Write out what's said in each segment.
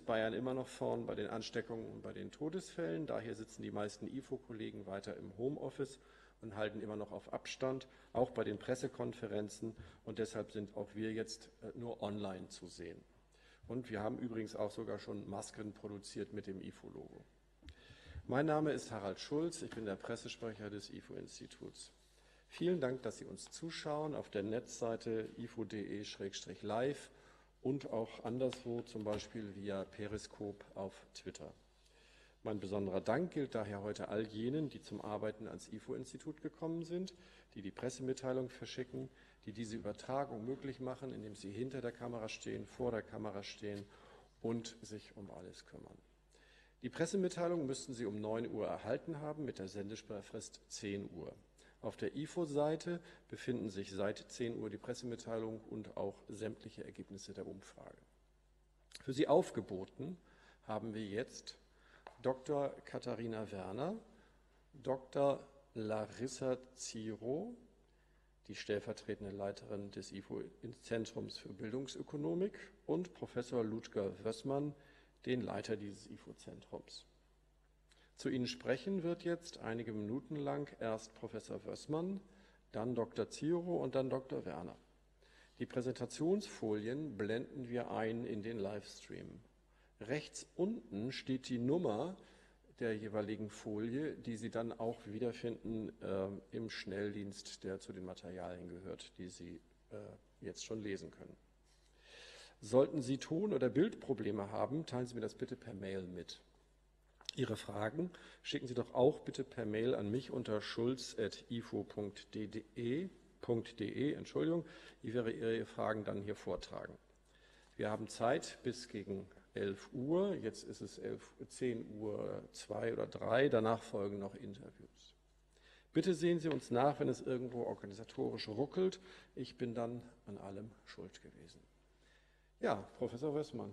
Bayern immer noch vorn bei den Ansteckungen und bei den Todesfällen. Daher sitzen die meisten IFO-Kollegen weiter im Homeoffice und halten immer noch auf Abstand, auch bei den Pressekonferenzen. Und deshalb sind auch wir jetzt nur online zu sehen. Und wir haben übrigens auch sogar schon Masken produziert mit dem IFO-Logo. Mein Name ist Harald Schulz, ich bin der Pressesprecher des IFO-Instituts. Vielen Dank, dass Sie uns zuschauen auf der Netzseite ifo.de/live und auch anderswo, zum Beispiel via Periscope auf Twitter. Mein besonderer Dank gilt daher heute all jenen, die zum Arbeiten ans IFO-Institut gekommen sind, die die Pressemitteilung verschicken, die diese Übertragung möglich machen, indem sie hinter der Kamera stehen, vor der Kamera stehen und sich um alles kümmern. Die Pressemitteilung müssten Sie um 9 Uhr erhalten haben, mit der Sendesprechfrist 10 Uhr. Auf der IFO-Seite befinden sich seit 10 Uhr die Pressemitteilung und auch sämtliche Ergebnisse der Umfrage. Für Sie aufgeboten haben wir jetzt Dr. Katharina Werner, Dr. Larissa Zierow, die stellvertretende Leiterin des IFO-Zentrums für Bildungsökonomik, und Professor Ludger Wössmann, den Leiter dieses IFO-Zentrums. Zu Ihnen sprechen wird jetzt einige Minuten lang erst Professor Wössmann, dann Dr. Zierow und dann Dr. Werner. Die Präsentationsfolien blenden wir ein in den Livestream. Rechts unten steht die Nummer der jeweiligen Folie, die Sie dann auch wiederfinden im Schnelldienst, der zu den Materialien gehört, die Sie jetzt schon lesen können. Sollten Sie Ton- oder Bildprobleme haben, teilen Sie mir das bitte per Mail mit. Ihre Fragen schicken Sie doch auch bitte per Mail an mich unter schulz@ifo.de. Ich werde Ihre Fragen dann hier vortragen. Wir haben Zeit bis gegen 11 Uhr, jetzt ist es 10 Uhr 2 oder 3, danach folgen noch Interviews. Bitte sehen Sie uns nach, wenn es irgendwo organisatorisch ruckelt. Ich bin dann an allem schuld gewesen. Ja, Professor Wössmann.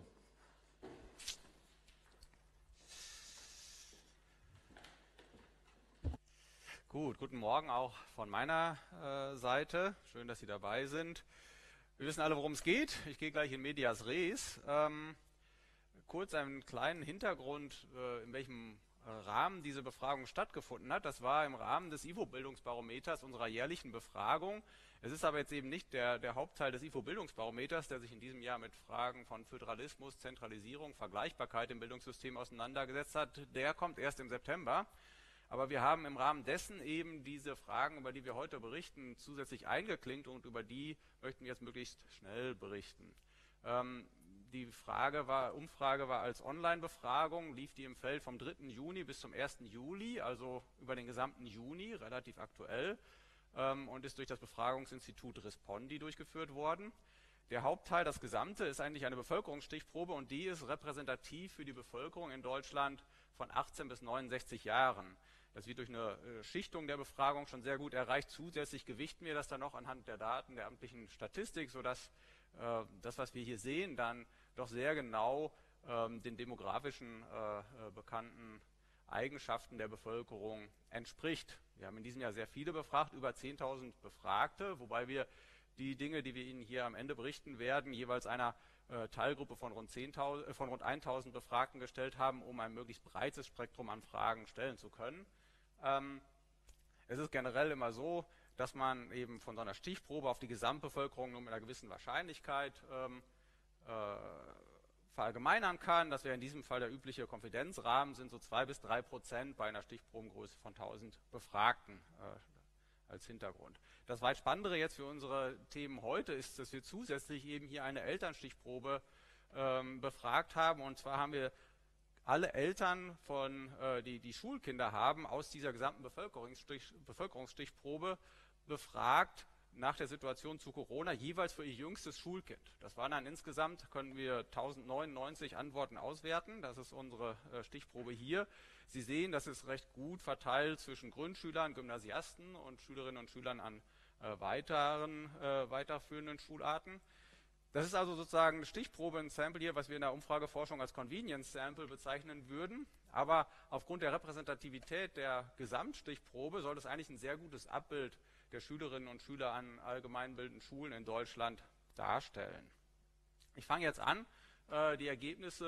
Gut, guten Morgen auch von meiner Seite. Schön, dass Sie dabei sind. Wir wissen alle, worum es geht. Ich gehe gleich in medias res. Kurz einen kleinen Hintergrund, in welchem Rahmen diese Befragung stattgefunden hat. Das war im Rahmen des IFO-Bildungsbarometers, unserer jährlichen Befragung. Es ist aber jetzt eben nicht der Hauptteil des IFO-Bildungsbarometers, der sich in diesem Jahr mit Fragen von Föderalismus, Zentralisierung, Vergleichbarkeit im Bildungssystem auseinandergesetzt hat. Der kommt erst im September. Aber wir haben im Rahmen dessen eben diese Fragen, über die wir heute berichten, zusätzlich eingeklinkt und über die möchten wir jetzt möglichst schnell berichten. Die Umfrage war als Online-Befragung, lief die im Feld vom 3. Juni bis zum 1. Juli, also über den gesamten Juni, relativ aktuell, und ist durch das Befragungsinstitut Respondi durchgeführt worden. Der Hauptteil, das Gesamte, ist eigentlich eine Bevölkerungsstichprobe und die ist repräsentativ für die Bevölkerung in Deutschland von 18 bis 69 Jahren. Das wird durch eine Schichtung der Befragung schon sehr gut erreicht. Zusätzlich gewichten wir das dann noch anhand der Daten der amtlichen Statistik, sodass das, was wir hier sehen, dann doch sehr genau den demografischen bekannten Eigenschaften der Bevölkerung entspricht. Wir haben in diesem Jahr sehr viele befragt, über 10.000 Befragte, wobei wir die Dinge, die wir Ihnen hier am Ende berichten werden, jeweils einer Teilgruppe von rund 1.000 Befragten gestellt haben, um ein möglichst breites Spektrum an Fragen stellen zu können. Es ist generell immer so, dass man eben von so einer Stichprobe auf die Gesamtbevölkerung nur mit einer gewissen Wahrscheinlichkeit verallgemeinern kann. Das wäre in diesem Fall der übliche Konfidenzrahmen, sind so 2-3% bei einer Stichprobengröße von 1.000 Befragten als Hintergrund. Das weit Spannendere jetzt für unsere Themen heute ist, dass wir zusätzlich eben hier eine Elternstichprobe befragt haben. Und zwar haben wir alle Eltern, die Schulkinder haben, aus dieser gesamten Bevölkerungsstichprobe befragt nach der Situation zu Corona, jeweils für ihr jüngstes Schulkind. Das waren dann insgesamt, können wir 1099 Antworten auswerten. Das ist unsere Stichprobe hier. Sie sehen, das ist recht gut verteilt zwischen Grundschülern, Gymnasiasten und Schülerinnen und Schülern an weiterführenden Schularten. Das ist also sozusagen eine Stichprobe, ein Sample hier, was wir in der Umfrageforschung als Convenience Sample bezeichnen würden. Aber aufgrund der Repräsentativität der Gesamtstichprobe soll das eigentlich ein sehr gutes Abbild der Schülerinnen und Schüler an allgemeinbildenden Schulen in Deutschland darstellen. Ich fange jetzt an, die Ergebnisse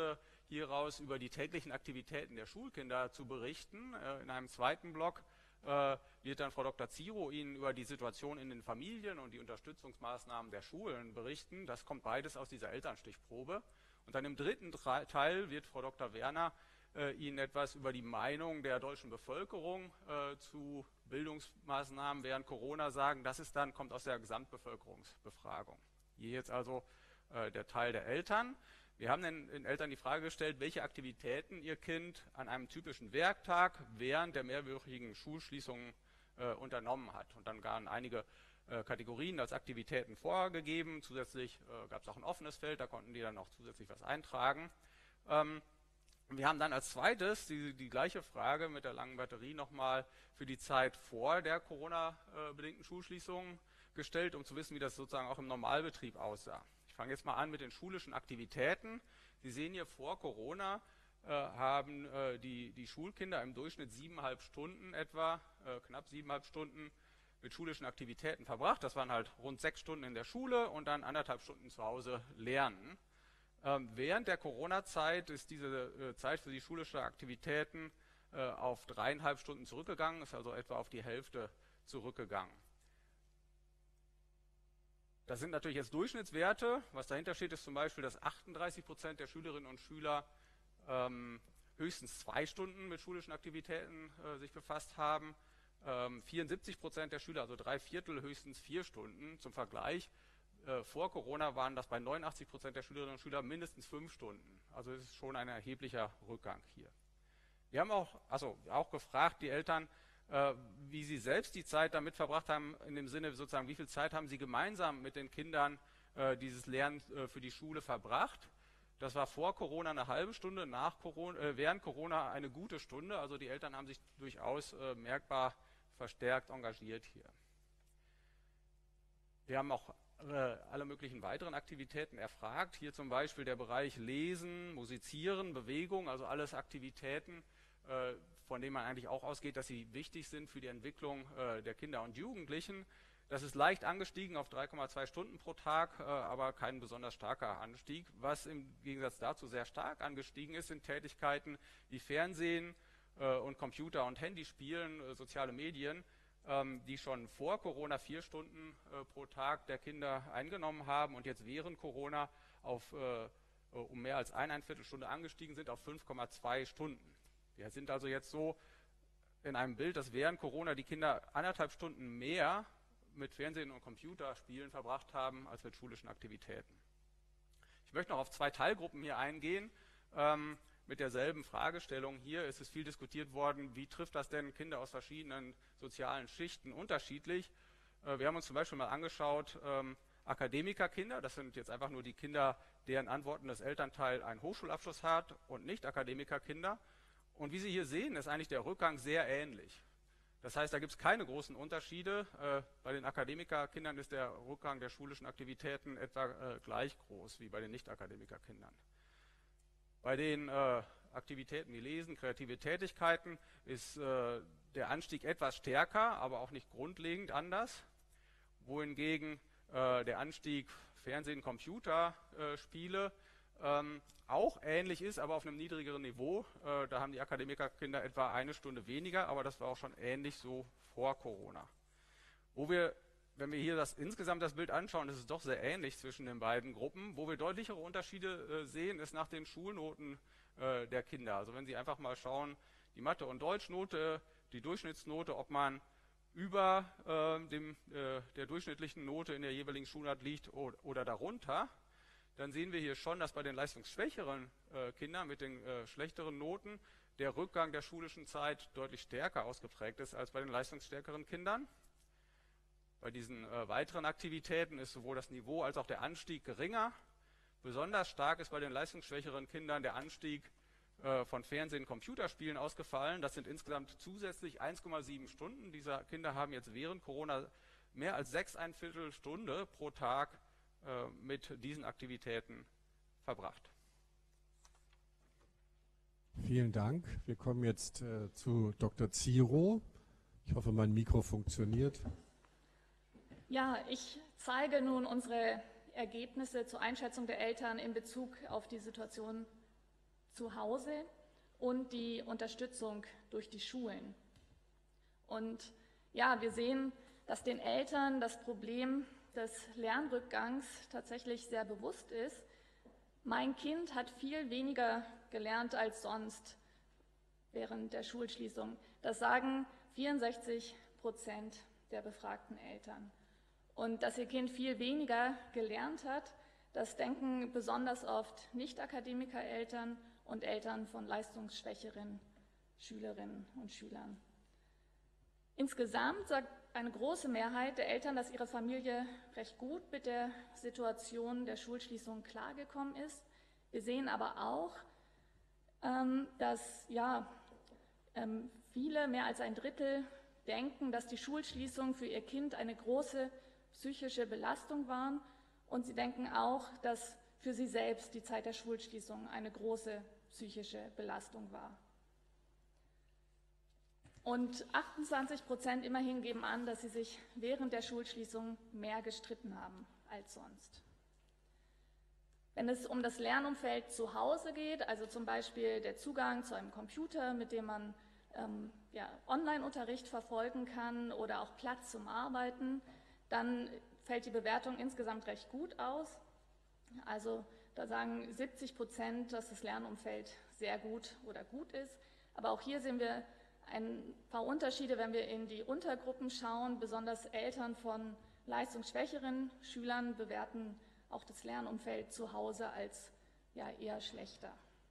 hieraus über die täglichen Aktivitäten der Schulkinder zu berichten. In einem zweiten Block wird dann Frau Dr. Ziro Ihnen über die Situation in den Familien und die Unterstützungsmaßnahmen der Schulen berichten. Das kommt beides aus dieser Elternstichprobe. Und dann im dritten Teil wird Frau Dr. Werner Ihnen etwas über die Meinung der deutschen Bevölkerung zu Bildungsmaßnahmen während Corona sagen. Das kommt aus der Gesamtbevölkerungsbefragung. Hier jetzt also der Teil der Eltern. Wir haben den Eltern die Frage gestellt, welche Aktivitäten ihr Kind an einem typischen Werktag während der mehrwöchigen Schulschließungen unternommen hat. Und dann waren einige Kategorien als Aktivitäten vorgegeben. Zusätzlich gab es auch ein offenes Feld, da konnten die dann auch zusätzlich was eintragen. Wir haben dann als zweites die gleiche Frage mit der langen Batterie nochmal für die Zeit vor der Corona-bedingten Schulschließung gestellt, um zu wissen, wie das sozusagen auch im Normalbetrieb aussah. Ich fange jetzt mal an mit den schulischen Aktivitäten. Sie sehen hier, vor Corona haben die Schulkinder im Durchschnitt 7,5 Stunden etwa, knapp 7,5 Stunden mit schulischen Aktivitäten verbracht. Das waren halt rund 6 Stunden in der Schule und dann 1,5 Stunden zu Hause lernen. Während der Corona-Zeit ist diese Zeit für die schulischen Aktivitäten auf 3,5 Stunden zurückgegangen, ist also etwa auf die Hälfte zurückgegangen. Das sind natürlich jetzt Durchschnittswerte. Was dahinter steht, ist zum Beispiel, dass 38% der Schülerinnen und Schüler höchstens 2 Stunden mit schulischen Aktivitäten sich befasst haben. 74% der Schüler, also 3/4, höchstens 4 Stunden. Zum Vergleich, vor Corona waren das bei 89% der Schülerinnen und Schüler mindestens 5 Stunden. Also es ist schon ein erheblicher Rückgang hier. Wir haben auch gefragt, die Eltern, wie sie selbst die Zeit damit verbracht haben, in dem Sinne sozusagen, wie viel Zeit haben sie gemeinsam mit den Kindern dieses Lernen für die Schule verbracht. Das war vor Corona eine halbe Stunde, während Corona eine gute Stunde. Also die Eltern haben sich durchaus merkbar verstärkt engagiert hier. Wir haben auch alle möglichen weiteren Aktivitäten erfragt. Hier zum Beispiel der Bereich Lesen, Musizieren, Bewegung, also alles Aktivitäten, von denen man eigentlich auch ausgeht, dass sie wichtig sind für die Entwicklung der Kinder und Jugendlichen. Das ist leicht angestiegen auf 3,2 Stunden pro Tag, aber kein besonders starker Anstieg. Was im Gegensatz dazu sehr stark angestiegen ist, sind Tätigkeiten wie Fernsehen und Computer- und Handyspielen, soziale Medien, die schon vor Corona 4 Stunden pro Tag der Kinder eingenommen haben und jetzt während Corona um mehr als 1,25 Stunde angestiegen sind auf 5,2 Stunden. Wir sind also jetzt so in einem Bild, dass während Corona die Kinder 1,5 Stunden mehr mit Fernsehen und Computerspielen verbracht haben als mit schulischen Aktivitäten. Ich möchte noch auf 2 Teilgruppen hier eingehen. Mit derselben Fragestellung hier ist es viel diskutiert worden, wie trifft das denn Kinder aus verschiedenen sozialen Schichten unterschiedlich. Wir haben uns zum Beispiel mal angeschaut, Akademikerkinder, das sind jetzt einfach nur die Kinder, deren Antworten das Elternteil einen Hochschulabschluss hat und nicht Akademikerkinder. Und wie Sie hier sehen, ist eigentlich der Rückgang sehr ähnlich. Das heißt, da gibt es keine großen Unterschiede. Bei den Akademikerkindern ist der Rückgang der schulischen Aktivitäten etwa gleich groß wie bei den Nicht-Akademikerkindern. Bei den Aktivitäten wie Lesen, kreative Tätigkeiten ist der Anstieg etwas stärker, aber auch nicht grundlegend anders. Wohingegen der Anstieg Fernsehen, Computer, Spiele auch ähnlich ist, aber auf einem niedrigeren Niveau. Da haben die Akademikerkinder etwa 1 Stunde weniger, aber das war auch schon ähnlich so vor Corona. Wenn wir hier insgesamt das Bild anschauen, ist es doch sehr ähnlich zwischen den beiden Gruppen. Wo wir deutlichere Unterschiede sehen, ist nach den Schulnoten der Kinder. Also wenn Sie einfach mal schauen, die Mathe- und Deutschnote, die Durchschnittsnote, ob man über der durchschnittlichen Note in der jeweiligen Schulart liegt oder darunter, dann sehen wir hier schon, dass bei den leistungsschwächeren Kindern mit den schlechteren Noten der Rückgang der schulischen Zeit deutlich stärker ausgeprägt ist als bei den leistungsstärkeren Kindern. Bei diesen weiteren Aktivitäten ist sowohl das Niveau als auch der Anstieg geringer. Besonders stark ist bei den leistungsschwächeren Kindern der Anstieg von Fernsehen- und Computerspielen ausgefallen. Das sind insgesamt zusätzlich 1,7 Stunden. Diese Kinder haben jetzt während Corona mehr als 6,25 Stunden pro Tag mit diesen Aktivitäten verbracht. Vielen Dank. Wir kommen jetzt zu Dr. Ziro. Ich hoffe, mein Mikro funktioniert. Ja, ich zeige nun unsere Ergebnisse zur Einschätzung der Eltern in Bezug auf die Situation zu Hause und die Unterstützung durch die Schulen. Und ja, wir sehen, dass den Eltern das Problem des Lernrückgangs tatsächlich sehr bewusst ist. Mein Kind hat viel weniger gelernt als sonst während der Schulschließung. Das sagen 64% der befragten Eltern. Und dass ihr Kind viel weniger gelernt hat, das denken besonders oft Nicht-Akademiker-Eltern und Eltern von leistungsschwächeren Schülerinnen und Schülern. Insgesamt sagt eine große Mehrheit der Eltern, dass ihre Familie recht gut mit der Situation der Schulschließung klargekommen ist. Wir sehen aber auch, dass viele, mehr als ein Drittel, denken, dass die Schulschließung für ihr Kind eine große psychische Belastung war. Und sie denken auch, dass für sie selbst die Zeit der Schulschließung eine große psychische Belastung war. Und 28% immerhin geben an, dass sie sich während der Schulschließung mehr gestritten haben als sonst. Wenn es um das Lernumfeld zu Hause geht, also zum Beispiel der Zugang zu einem Computer, mit dem man Online-Unterricht verfolgen kann oder auch Platz zum Arbeiten, dann fällt die Bewertung insgesamt recht gut aus. Also da sagen 70%, dass das Lernumfeld sehr gut oder gut ist. Aber auch hier sehen wir ein paar Unterschiede, wenn wir in die Untergruppen schauen. Besonders Eltern von leistungsschwächeren Schülern bewerten auch das Lernumfeld zu Hause als eher schlechter.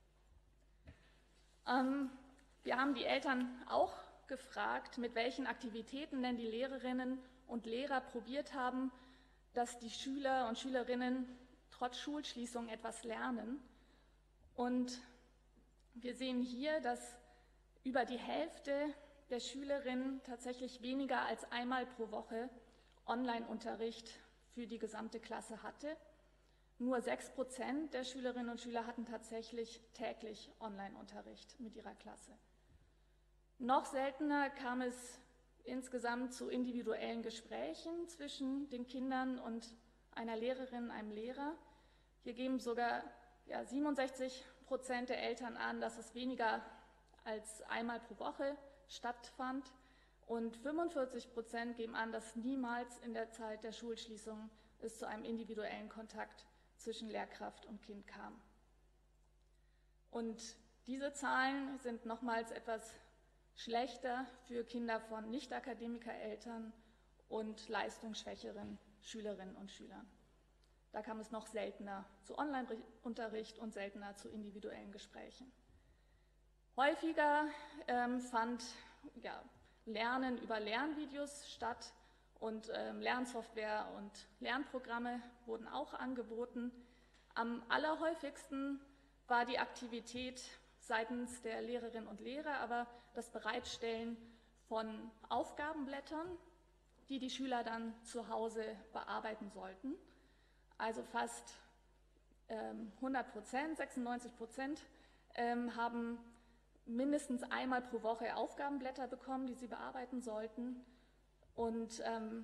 Wir haben die Eltern auch gefragt, mit welchen Aktivitäten denn die Lehrerinnen und Lehrer probiert haben, dass die Schüler und Schülerinnen trotz Schulschließung etwas lernen. Und wir sehen hier, dass über die Hälfte der Schülerinnen tatsächlich weniger als einmal pro Woche Online-Unterricht für die gesamte Klasse hatte. Nur 6% der Schülerinnen und Schüler hatten tatsächlich täglich Online-Unterricht mit ihrer Klasse. Noch seltener kam es insgesamt zu individuellen Gesprächen zwischen den Kindern und einer Lehrerin, einem Lehrer. Hier geben sogar 67% der Eltern an, dass es weniger als einmal pro Woche stattfand, und 45% geben an, dass niemals in der Zeit der Schulschließung es zu einem individuellen Kontakt zwischen Lehrkraft und Kind kam. Und diese Zahlen sind nochmals etwas schlechter für Kinder von Nicht-Akademiker-Eltern und leistungsschwächeren Schülerinnen und Schülern. Da kam es noch seltener zu Online-Unterricht und seltener zu individuellen Gesprächen. Häufiger fand Lernen über Lernvideos statt und Lernsoftware und Lernprogramme wurden auch angeboten. Am allerhäufigsten war die Aktivität seitens der Lehrerinnen und Lehrer aber das Bereitstellen von Aufgabenblättern, die die Schüler dann zu Hause bearbeiten sollten. Also fast 100%, 96% haben mindestens einmal pro Woche Aufgabenblätter bekommen, die sie bearbeiten sollten. Und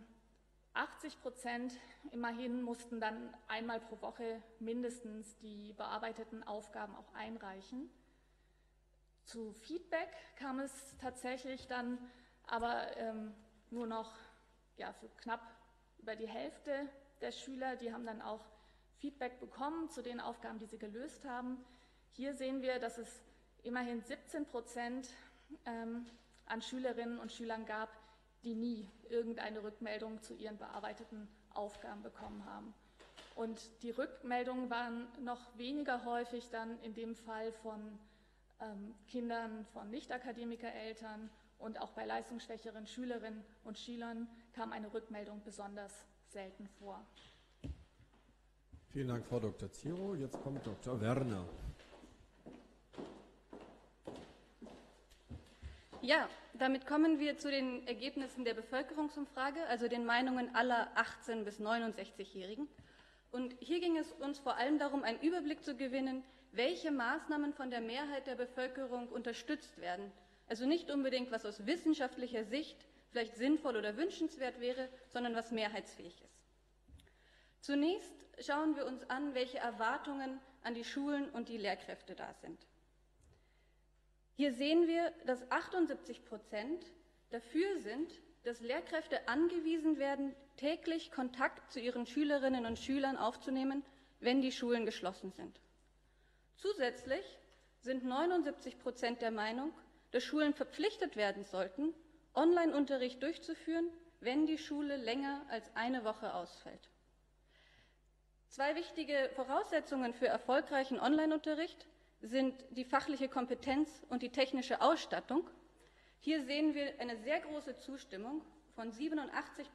80% immerhin mussten dann einmal pro Woche mindestens die bearbeiteten Aufgaben auch einreichen. Zu Feedback kam es tatsächlich dann aber nur noch für knapp über die Hälfte der Schüler. Die haben dann auch Feedback bekommen zu den Aufgaben, die sie gelöst haben. Hier sehen wir, dass es immerhin 17% an Schülerinnen und Schülern gab, die nie irgendeine Rückmeldung zu ihren bearbeiteten Aufgaben bekommen haben. Und die Rückmeldungen waren noch weniger häufig dann in dem Fall von Kindern von Nicht-Akademiker-Eltern, und auch bei leistungsschwächeren Schülerinnen und Schülern kam eine Rückmeldung besonders selten vor. Vielen Dank, Frau Dr. Zierow. Jetzt kommt Dr. Werner. Ja, damit kommen wir zu den Ergebnissen der Bevölkerungsumfrage, also den Meinungen aller 18- bis 69-Jährigen. Und hier ging es uns vor allem darum, einen Überblick zu gewinnen, welche Maßnahmen von der Mehrheit der Bevölkerung unterstützt werden. Also nicht unbedingt, was aus wissenschaftlicher Sicht vielleicht sinnvoll oder wünschenswert wäre, sondern was mehrheitsfähig ist. Zunächst schauen wir uns an, welche Erwartungen an die Schulen und die Lehrkräfte da sind. Hier sehen wir, dass 78% dafür sind, dass Lehrkräfte angewiesen werden, täglich Kontakt zu ihren Schülerinnen und Schülern aufzunehmen, wenn die Schulen geschlossen sind. Zusätzlich sind 79% der Meinung, dass Schulen verpflichtet werden sollten, Online-Unterricht durchzuführen, wenn die Schule länger als eine Woche ausfällt. 2 wichtige Voraussetzungen für erfolgreichen Online-Unterricht sind die fachliche Kompetenz und die technische Ausstattung. Hier sehen wir eine sehr große Zustimmung von 87%,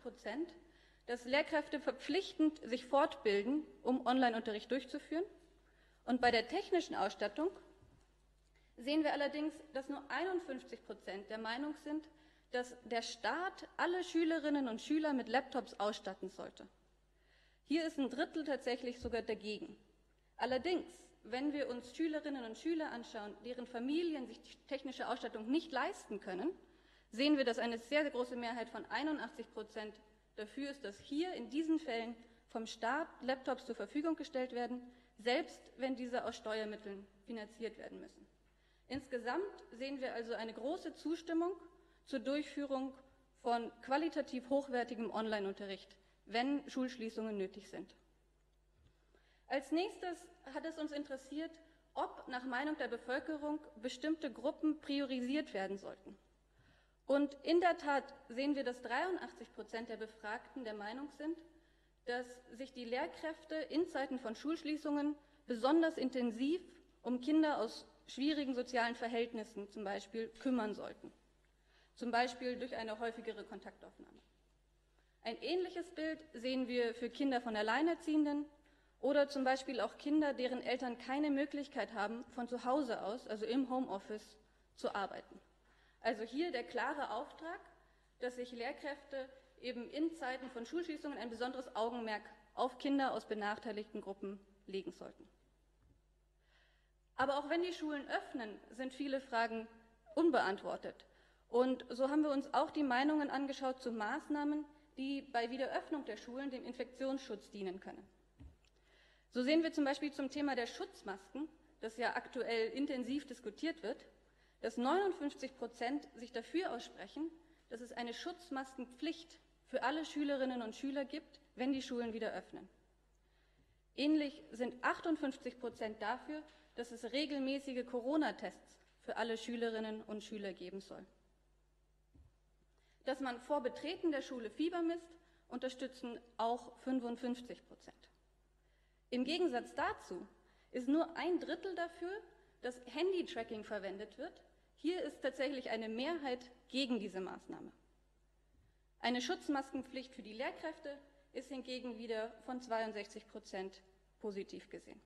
dass Lehrkräfte verpflichtend sich fortbilden, um Online-Unterricht durchzuführen. Und bei der technischen Ausstattung sehen wir allerdings, dass nur 51% der Meinung sind, dass der Staat alle Schülerinnen und Schüler mit Laptops ausstatten sollte. Hier ist ein Drittel tatsächlich sogar dagegen. Allerdings, wenn wir uns Schülerinnen und Schüler anschauen, deren Familien sich die technische Ausstattung nicht leisten können, sehen wir, dass eine sehr große Mehrheit von 81% dafür ist, dass hier in diesen Fällen vom Staat Laptops zur Verfügung gestellt werden, selbst wenn diese aus Steuermitteln finanziert werden müssen. Insgesamt sehen wir also eine große Zustimmung zur Durchführung von qualitativ hochwertigem Online-Unterricht, wenn Schulschließungen nötig sind. Als nächstes hat es uns interessiert, ob nach Meinung der Bevölkerung bestimmte Gruppen priorisiert werden sollten. Und in der Tat sehen wir, dass 83% der Befragten der Meinung sind, dass sich die Lehrkräfte in Zeiten von Schulschließungen besonders intensiv um Kinder aus schwierigen sozialen Verhältnissen zum Beispiel kümmern sollten. Zum Beispiel durch eine häufigere Kontaktaufnahme. Ein ähnliches Bild sehen wir für Kinder von Alleinerziehenden oder zum Beispiel auch Kinder, deren Eltern keine Möglichkeit haben, von zu Hause aus, also im Homeoffice, zu arbeiten. Also hier der klare Auftrag, dass sich Lehrkräfte eben in Zeiten von Schulschließungen ein besonderes Augenmerk auf Kinder aus benachteiligten Gruppen legen sollten. Aber auch wenn die Schulen öffnen, sind viele Fragen unbeantwortet. Und so haben wir uns auch die Meinungen angeschaut zu Maßnahmen, die bei Wiederöffnung der Schulen dem Infektionsschutz dienen können. So sehen wir zum Beispiel zum Thema der Schutzmasken, das ja aktuell intensiv diskutiert wird, dass 59% sich dafür aussprechen, dass es eine Schutzmaskenpflicht für alle Schülerinnen und Schüler gibt, wenn die Schulen wieder öffnen. Ähnlich sind 58% dafür, dass es regelmäßige Corona-Tests für alle Schülerinnen und Schüler geben soll. Dass man vor Betreten der Schule Fieber misst, unterstützen auch 55%. Im Gegensatz dazu ist nur 1/3 dafür, dass Handy-Tracking verwendet wird. Hier ist tatsächlich eine Mehrheit gegen diese Maßnahme. Eine Schutzmaskenpflicht für die Lehrkräfte ist hingegen wieder von 62% positiv gesehen.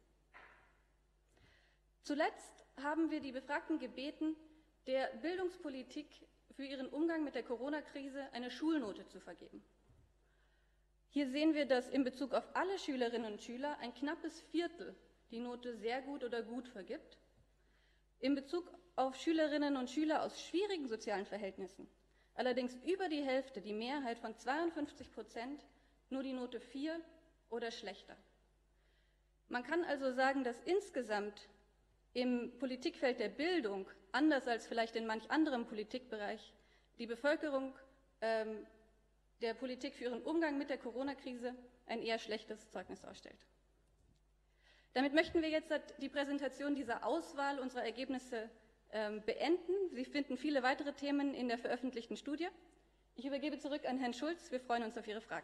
Zuletzt haben wir die Befragten gebeten, der Bildungspolitik für ihren Umgang mit der Corona-Krise eine Schulnote zu vergeben. Hier sehen wir, dass in Bezug auf alle Schülerinnen und Schüler ein knappes Viertel die Note sehr gut oder gut vergibt. In Bezug auf Schülerinnen und Schüler aus schwierigen sozialen Verhältnissen allerdings über die Hälfte, die Mehrheit von 52%, nur die Note 4 oder schlechter. Man kann also sagen, dass insgesamt im Politikfeld der Bildung, anders als vielleicht in manch anderem Politikbereich, die Bevölkerung der Politik für ihren Umgang mit der Corona-Krise ein eher schlechtes Zeugnis ausstellt. Damit möchten wir jetzt die Präsentation dieser Auswahl unserer Ergebnisse beenden. Sie finden viele weitere Themen in der veröffentlichten Studie. Ich übergebe zurück an Herrn Schulz. Wir freuen uns auf Ihre Fragen.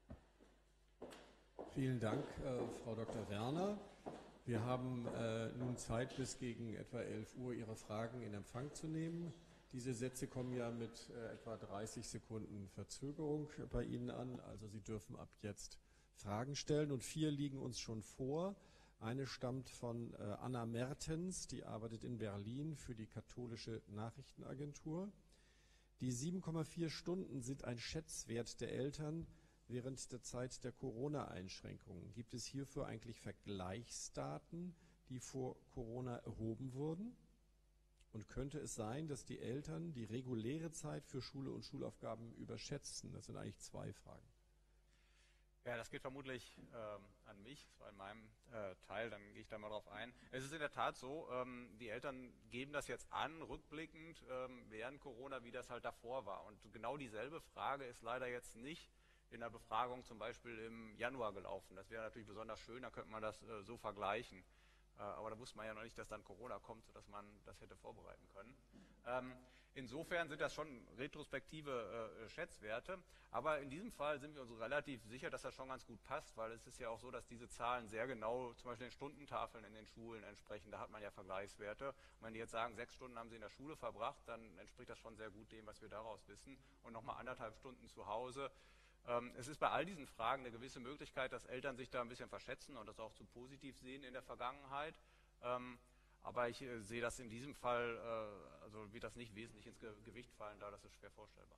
Vielen Dank, Frau Dr. Werner. Wir haben nun Zeit, bis gegen etwa 11 Uhr Ihre Fragen in Empfang zu nehmen. Diese Sätze kommen ja mit etwa 30 Sekunden Verzögerung bei Ihnen an. Also Sie dürfen ab jetzt Fragen stellen und 4 liegen uns schon vor. Eine stammt von Anna Mertens, die arbeitet in Berlin für die Katholische Nachrichtenagentur. Die 7,4 Stunden sind ein Schätzwert der Eltern während der Zeit der Corona-Einschränkungen. Gibt es hierfür eigentlich Vergleichsdaten, die vor Corona erhoben wurden? Und könnte es sein, dass die Eltern die reguläre Zeit für Schule und Schulaufgaben überschätzen? Das sind eigentlich 2 Fragen. Ja, das geht vermutlich an mich, das war in meinem Teil, dann gehe ich da mal drauf ein. Es ist in der Tat so, die Eltern geben das jetzt an, rückblickend, während Corona, wie das halt davor war. Und genau dieselbe Frage ist leider jetzt nicht in der Befragung zum Beispiel im Januar gelaufen. Das wäre natürlich besonders schön, da könnte man das so vergleichen. Aber da wusste man ja noch nicht, dass dann Corona kommt, sodass man das hätte vorbereiten können. Insofern sind das schon retrospektive Schätzwerte, aber in diesem Fall sind wir uns relativ sicher, dass das schon ganz gut passt, weil es ist ja auch so, dass diese Zahlen sehr genau zum Beispiel den Stundentafeln in den Schulen entsprechen, da hat man ja Vergleichswerte. Und wenn die jetzt sagen, 6 Stunden haben sie in der Schule verbracht, dann entspricht das schon sehr gut dem, was wir daraus wissen, und nochmal 1,5 Stunden zu Hause. Es ist bei all diesen Fragen eine gewisse Möglichkeit, dass Eltern sich da ein bisschen verschätzen und das auch zu positiv sehen in der Vergangenheit. Aber ich sehe das in diesem Fall, also wird das nicht wesentlich ins Gewicht fallen, da das ist schwer vorstellbar.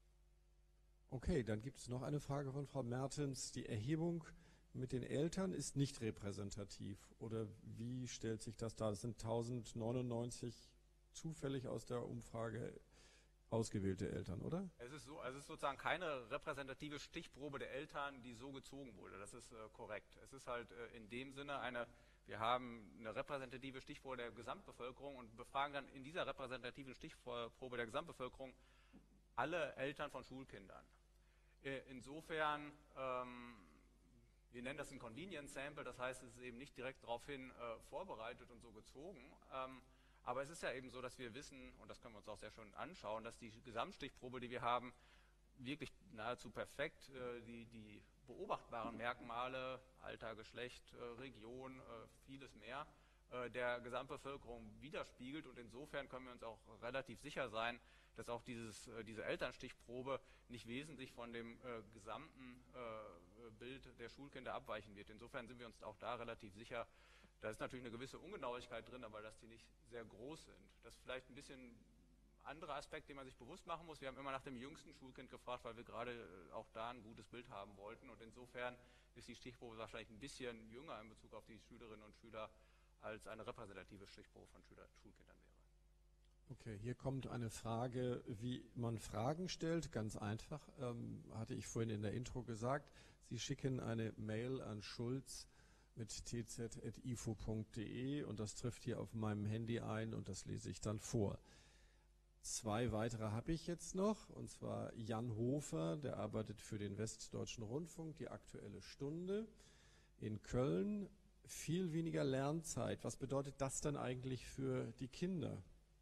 Okay, dann gibt es noch eine Frage von Frau Mertens. Die Erhebung mit den Eltern ist nicht repräsentativ. Oder wie stellt sich das dar? Das sind 1099 zufällig aus der Umfrage ausgewählte Eltern, oder? Es ist sozusagen keine repräsentative Stichprobe der Eltern, die so gezogen wurde. Das ist korrekt. Es ist halt in dem Sinne wir haben eine repräsentative Stichprobe der Gesamtbevölkerung und befragen dann in dieser repräsentativen Stichprobe der Gesamtbevölkerung alle Eltern von Schulkindern. Insofern, wir nennen das ein Convenience Sample, das heißt, es ist eben nicht direkt daraufhin vorbereitet und so gezogen. Aber es ist ja eben so, dass wir wissen, und das können wir uns auch sehr schön anschauen, dass die Gesamtstichprobe, die wir haben, wirklich nahezu perfekt die beobachtbaren Merkmale, Alter, Geschlecht, Region, vieles mehr, der Gesamtbevölkerung widerspiegelt. Und insofern können wir uns auch relativ sicher sein, dass auch diese Elternstichprobe nicht wesentlich von dem gesamten Bild der Schulkinder abweichen wird. Insofern sind wir uns auch da relativ sicher. Da ist natürlich eine gewisse Ungenauigkeit drin, aber dass die nicht sehr groß sind. Das ist vielleicht ein bisschen anderer Aspekt, den man sich bewusst machen muss. Wir haben immer nach dem jüngsten Schulkind gefragt, weil wir gerade auch da ein gutes Bild haben wollten. Und insofern ist die Stichprobe wahrscheinlich ein bisschen jünger in Bezug auf die Schülerinnen und Schüler, als eine repräsentative Stichprobe von Schulkindern wäre. Okay, hier kommt eine Frage, wie man Fragen stellt. Ganz einfach, hatte ich vorhin in der Intro gesagt. Sie schicken eine Mail an Schulz mit tz.ifo.de und das trifft hier auf meinem Handy ein und das lese ich dann vor. 2 weitere habe ich jetzt noch, und zwar Jan Hofer, der arbeitet für den Westdeutschen Rundfunk, die Aktuelle Stunde in Köln. Viel weniger Lernzeit. Was bedeutet das dann eigentlich für die Kinder?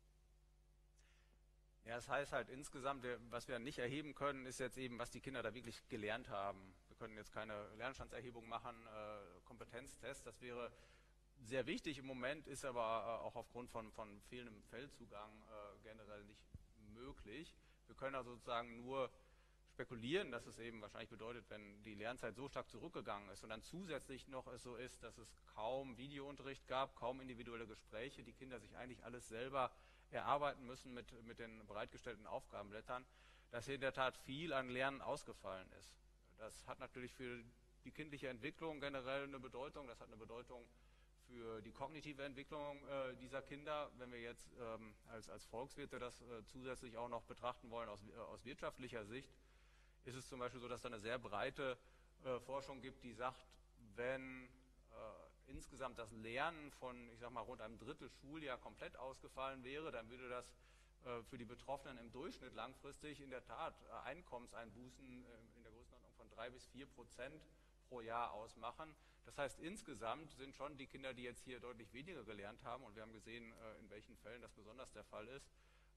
Ja, das heißt halt insgesamt, was wir nicht erheben können, ist jetzt eben, was die Kinder da wirklich gelernt haben. Wir können jetzt keine Lernstandserhebung machen, Kompetenztests, das wäre sehr wichtig im Moment, ist aber auch aufgrund von fehlendem Feldzugang generell nicht möglich. Wir können also sozusagen nur spekulieren, dass es eben wahrscheinlich bedeutet, wenn die Lernzeit so stark zurückgegangen ist und dann zusätzlich noch es so ist, dass es kaum Videounterricht gab, kaum individuelle Gespräche, die Kinder sich eigentlich alles selber erarbeiten müssen mit den bereitgestellten Aufgabenblättern, dass hier in der Tat viel an Lernen ausgefallen ist. Das hat natürlich für die kindliche Entwicklung generell eine Bedeutung, das hat eine Bedeutung für die kognitive Entwicklung dieser Kinder. Wenn wir jetzt als Volkswirte das zusätzlich auch noch betrachten wollen aus wirtschaftlicher Sicht, ist es zum Beispiel so, dass es da eine sehr breite Forschung gibt, die sagt, wenn insgesamt das Lernen von, ich sag mal, rund einem Drittel Schuljahr komplett ausgefallen wäre, dann würde das für die Betroffenen im Durchschnitt langfristig in der Tat Einkommenseinbußen in der Größenordnung von 3-4% pro Jahr ausmachen. Das heißt, insgesamt sind schon die Kinder, die jetzt hier deutlich weniger gelernt haben, und wir haben gesehen, in welchen Fällen das besonders der Fall ist,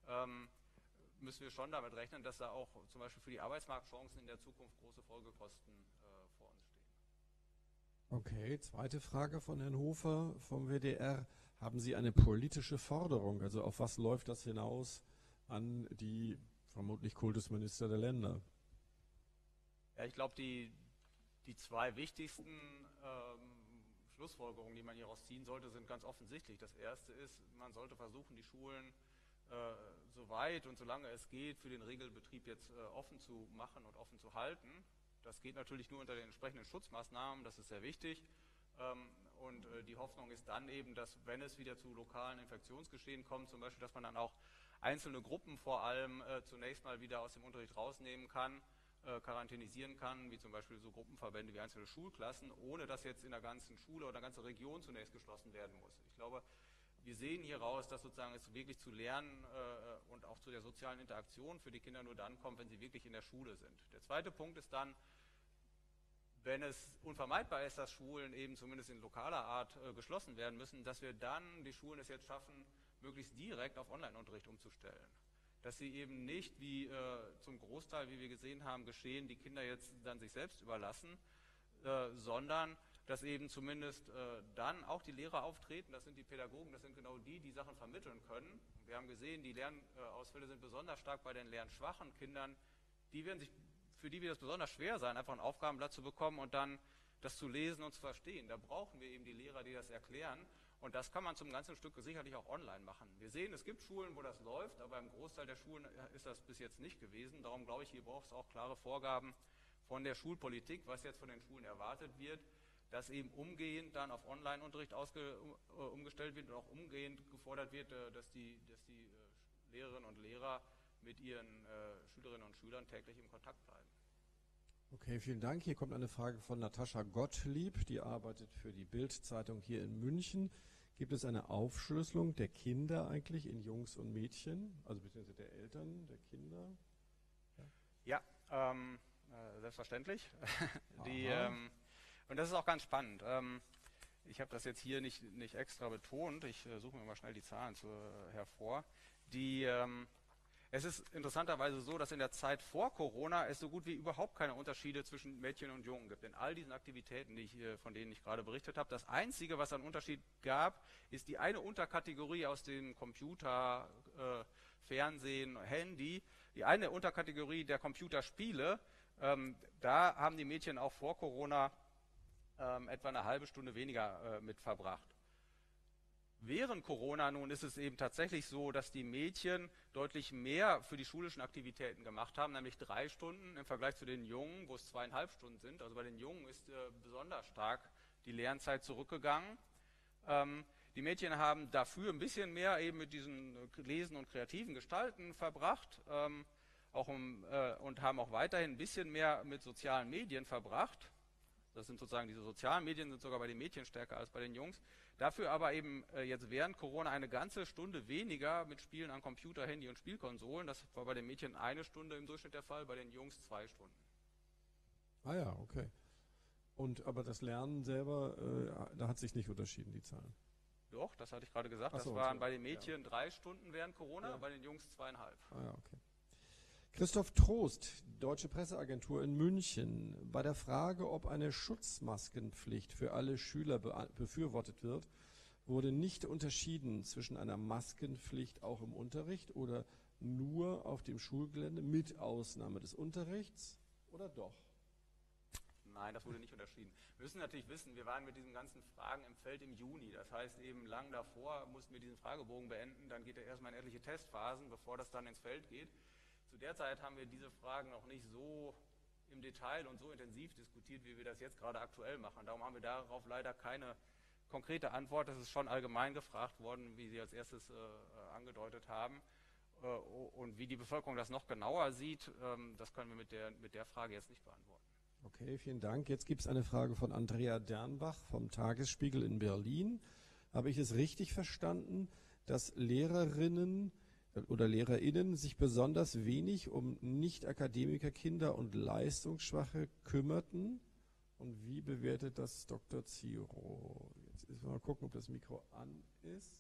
müssen wir schon damit rechnen, dass da auch zum Beispiel für die Arbeitsmarktchancen in der Zukunft große Folgekosten vor uns stehen. Okay, zweite Frage von Herrn Hofer vom WDR. Haben Sie eine politische Forderung? Also auf was läuft das hinaus an die vermutlich Kultusminister der Länder? Ja, ich glaube, die 2 wichtigsten Schlussfolgerungen, die man hieraus ziehen sollte, sind ganz offensichtlich. Das erste ist, man sollte versuchen, die Schulen so weit und solange es geht, für den Regelbetrieb jetzt offen zu machen und offen zu halten. Das geht natürlich nur unter den entsprechenden Schutzmaßnahmen, das ist sehr wichtig. Und die Hoffnung ist dann eben, dass, wenn es wieder zu lokalen Infektionsgeschehen kommt, zum Beispiel, dass man dann auch einzelne Gruppen vor allem zunächst mal wieder aus dem Unterricht rausnehmen kann, quarantänisieren kann, wie zum Beispiel so Gruppenverbände wie einzelne Schulklassen, ohne dass jetzt in der ganzen Schule oder der ganzen Region zunächst geschlossen werden muss. Ich glaube, wir sehen hier raus, dass sozusagen es wirklich zu Lernen und auch zu der sozialen Interaktion für die Kinder nur dann kommt, wenn sie wirklich in der Schule sind. Der zweite Punkt ist dann, wenn es unvermeidbar ist, dass Schulen eben zumindest in lokaler Art geschlossen werden müssen, dass wir dann die Schulen es jetzt schaffen, möglichst direkt auf Online-Unterricht umzustellen. Dass sie eben nicht, wie zum Großteil, wie wir gesehen haben, geschehen, die Kinder jetzt dann sich selbst überlassen, sondern dass eben zumindest dann auch die Lehrer auftreten, das sind die Pädagogen, das sind genau die, die Sachen vermitteln können. Wir haben gesehen, die Lernausfälle sind besonders stark bei den lernschwachen Kindern, für die wird es besonders schwer sein, einfach ein Aufgabenblatt zu bekommen und dann das zu lesen und zu verstehen. Da brauchen wir eben die Lehrer, die das erklären. Und das kann man zum ganzen Stück sicherlich auch online machen. Wir sehen, es gibt Schulen, wo das läuft, aber im Großteil der Schulen ist das bis jetzt nicht gewesen. Darum glaube ich, hier braucht es auch klare Vorgaben von der Schulpolitik, was jetzt von den Schulen erwartet wird, dass eben umgehend dann auf Online-Unterricht umgestellt wird und auch umgehend gefordert wird, dass die Lehrerinnen und Lehrer mit ihren Schülerinnen und Schülern täglich im Kontakt bleiben. Okay, vielen Dank. Hier kommt eine Frage von Natascha Gottlieb, die arbeitet für die Bild-Zeitung hier in München. Gibt es eine Aufschlüsselung der Kinder eigentlich in Jungs und Mädchen, also beziehungsweise der Eltern, der Kinder? Ja, selbstverständlich. Und das ist auch ganz spannend. Ich habe das jetzt hier nicht extra betont. Ich suche mir mal schnell die Zahlen hervor. Es ist interessanterweise so, dass in der Zeit vor Corona es so gut wie überhaupt keine Unterschiede zwischen Mädchen und Jungen gibt. In all diesen Aktivitäten, von denen ich gerade berichtet habe, das Einzige, was einen Unterschied gab, ist die eine Unterkategorie aus dem Computer, Fernsehen, Handy, die eine Unterkategorie der Computerspiele. Da haben die Mädchen auch vor Corona etwa eine halbe Stunde weniger mit verbracht. Während Corona nun ist es eben tatsächlich so, dass die Mädchen deutlich mehr für die schulischen Aktivitäten gemacht haben, nämlich 3 Stunden im Vergleich zu den Jungen, wo es 2,5 Stunden sind. Also bei den Jungen ist besonders stark die Lernzeit zurückgegangen. Die Mädchen haben dafür ein bisschen mehr eben mit diesen Lesen und kreativen Gestalten verbracht und haben auch weiterhin ein bisschen mehr mit sozialen Medien verbracht. Das sind sozusagen diese sozialen Medien, sind sogar bei den Mädchen stärker als bei den Jungs. Dafür aber eben jetzt während Corona eine ganze Stunde weniger mit Spielen an Computer, Handy und Spielkonsolen. Das war bei den Mädchen 1 Stunde im Durchschnitt der Fall, bei den Jungs 2 Stunden. Ah ja, okay. Aber das Lernen selber, da hat sich nicht unterschieden, die Zahlen. Doch, das hatte ich gerade gesagt. So, das waren bei den Mädchen 3 Stunden während Corona, ja. Bei den Jungs 2,5. Ah ja, okay. Christoph Trost, Deutsche Presseagentur in München. Bei der Frage, ob eine Schutzmaskenpflicht für alle Schüler befürwortet wird, wurde nicht unterschieden zwischen einer Maskenpflicht auch im Unterricht oder nur auf dem Schulgelände mit Ausnahme des Unterrichts oder doch? Nein, das wurde nicht unterschieden. Wir müssen natürlich wissen, wir waren mit diesen ganzen Fragen im Feld im Juni. Das heißt, eben lang davor mussten wir diesen Fragebogen beenden. Dann geht er erstmal in etliche Testphasen, bevor das dann ins Feld geht. Zu der Zeit haben wir diese Fragen noch nicht so im Detail und so intensiv diskutiert, wie wir das jetzt gerade aktuell machen. Darum haben wir darauf leider keine konkrete Antwort. Das ist schon allgemein gefragt worden, wie Sie als erstes angedeutet haben. Und wie die Bevölkerung das noch genauer sieht, das können wir mit der Frage jetzt nicht beantworten. Okay, vielen Dank. Jetzt gibt es eine Frage von Andrea Dernbach vom Tagesspiegel in Berlin. Habe ich es richtig verstanden, dass Lehrerinnen oder LehrerInnen sich besonders wenig um Nicht-Akademiker-Kinder und Leistungsschwache kümmerten? Und wie bewertet das Dr. Ziro? Jetzt müssen wir mal gucken, ob das Mikro an ist.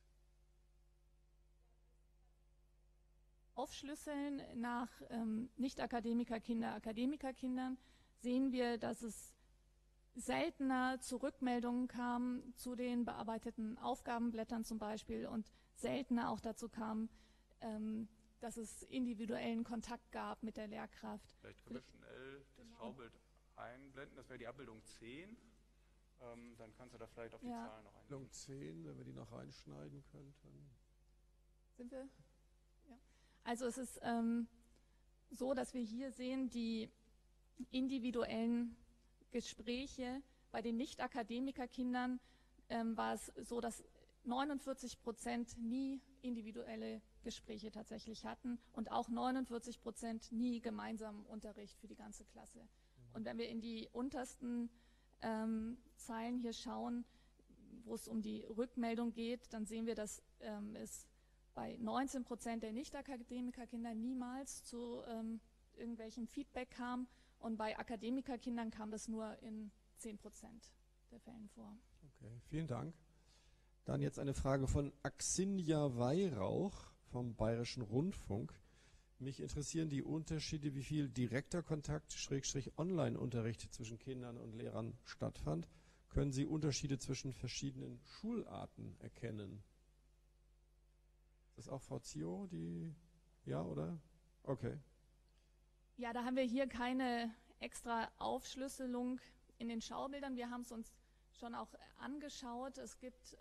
Aufschlüsseln nach Nicht-Akademiker-Kinder, Akademiker-Kindern sehen wir, dass es seltener zu Rückmeldungen kam zu den bearbeiteten Aufgabenblättern zum Beispiel und seltener auch dazu kam, dass es individuellen Kontakt gab mit der Lehrkraft. Vielleicht können wir schnell das Schaubild einblenden, das wäre die Abbildung 10. Dann kannst du da vielleicht auf die Zahlen noch eingehen. Abbildung 10, wenn wir die noch reinschneiden könnten. Sind wir? Ja. Also es ist so, dass wir hier sehen, die individuellen Gespräche bei den Nicht-Akademiker-Kindern war es so, dass 49% nie individuelle Gespräche tatsächlich hatten und auch 49% nie gemeinsamen Unterricht für die ganze Klasse. Und wenn wir in die untersten Zeilen hier schauen, wo es um die Rückmeldung geht, dann sehen wir, dass es bei 19% der Nicht-Akademikerkinder niemals zu irgendwelchen Feedback kam und bei Akademikerkindern kam das nur in 10% der Fällen vor. Okay, vielen Dank. Dann jetzt eine Frage von Axinia Weihrauch vom Bayerischen Rundfunk. Mich interessieren die Unterschiede, wie viel direkter Kontakt, Online-Unterricht zwischen Kindern und Lehrern stattfand. Können Sie Unterschiede zwischen verschiedenen Schularten erkennen? Ist das auch Frau Zio, die, ja, oder? Okay. Ja, da haben wir hier keine extra Aufschlüsselung in den Schaubildern. Wir haben es uns schon auch angeschaut. Es gibt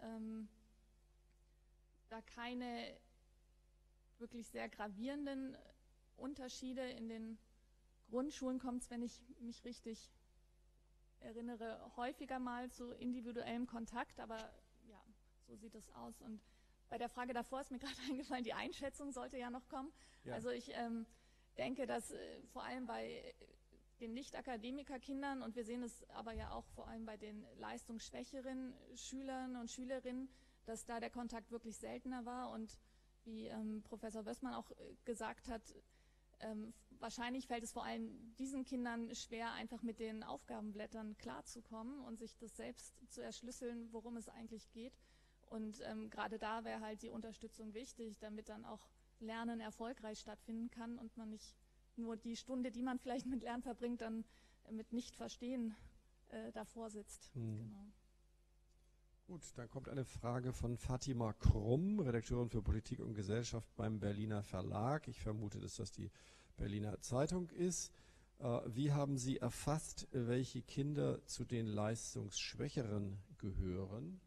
da keine wirklich sehr gravierenden Unterschiede. In den Grundschulen kommt es, wenn ich mich richtig erinnere, häufiger mal zu individuellem Kontakt, aber ja, so sieht es aus. Und bei der Frage davor ist mir gerade eingefallen, die Einschätzung sollte ja noch kommen. Ja. Also ich denke, dass vor allem bei den Nicht-Akademiker-Kindern, und wir sehen es aber ja auch vor allem bei den leistungsschwächeren Schülern und Schülerinnen, dass da der Kontakt wirklich seltener war und wie Professor Wössmann auch gesagt hat, wahrscheinlich fällt es vor allem diesen Kindern schwer, einfach mit den Aufgabenblättern klarzukommen und sich das selbst zu erschlüsseln, worum es eigentlich geht. Und gerade da wäre halt die Unterstützung wichtig, damit dann auch Lernen erfolgreich stattfinden kann und man nicht nur die Stunde, die man vielleicht mit Lernen verbringt, dann mit Nicht-Verstehen davor sitzt. Genau. Gut, dann kommt eine Frage von Fatima Krumm, Redakteurin für Politik und Gesellschaft beim Berliner Verlag. Ich vermute, dass das die Berliner Zeitung ist. Wie haben Sie erfasst, welche Kinder zu den Leistungsschwächeren gehören?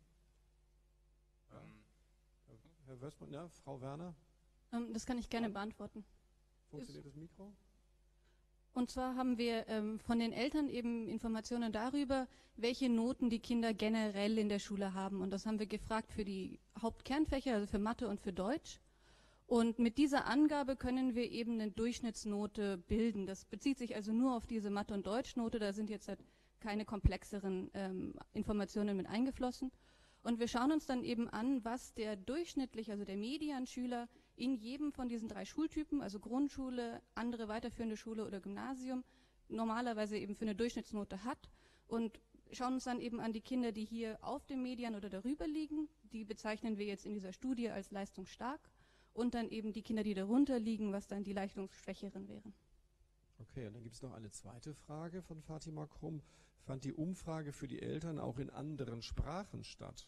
Herr Wössmann, ja, Frau Werner? Das kann ich gerne beantworten. Funktioniert das Mikro? Und zwar haben wir von den Eltern eben Informationen darüber, welche Noten die Kinder generell in der Schule haben. Und das haben wir gefragt für die Hauptkernfächer, also für Mathe und für Deutsch. Und mit dieser Angabe können wir eben eine Durchschnittsnote bilden. Das bezieht sich also nur auf diese Mathe- und Deutschnote. Da sind jetzt halt keine komplexeren Informationen mit eingeflossen. Und wir schauen uns dann eben an, was der durchschnittlich, also der Medianschüler in jedem von diesen 3 Schultypen, also Grundschule, andere weiterführende Schule oder Gymnasium, normalerweise eben für eine Durchschnittsnote hat und schauen uns dann eben an die Kinder, die hier auf dem Median oder darüber liegen. Die bezeichnen wir jetzt in dieser Studie als leistungsstark und dann eben die Kinder, die darunter liegen, was dann die leistungsschwächeren wären. Okay, und dann gibt es noch eine zweite Frage von Fatima Krumm. Fand die Umfrage für die Eltern auch in anderen Sprachen statt?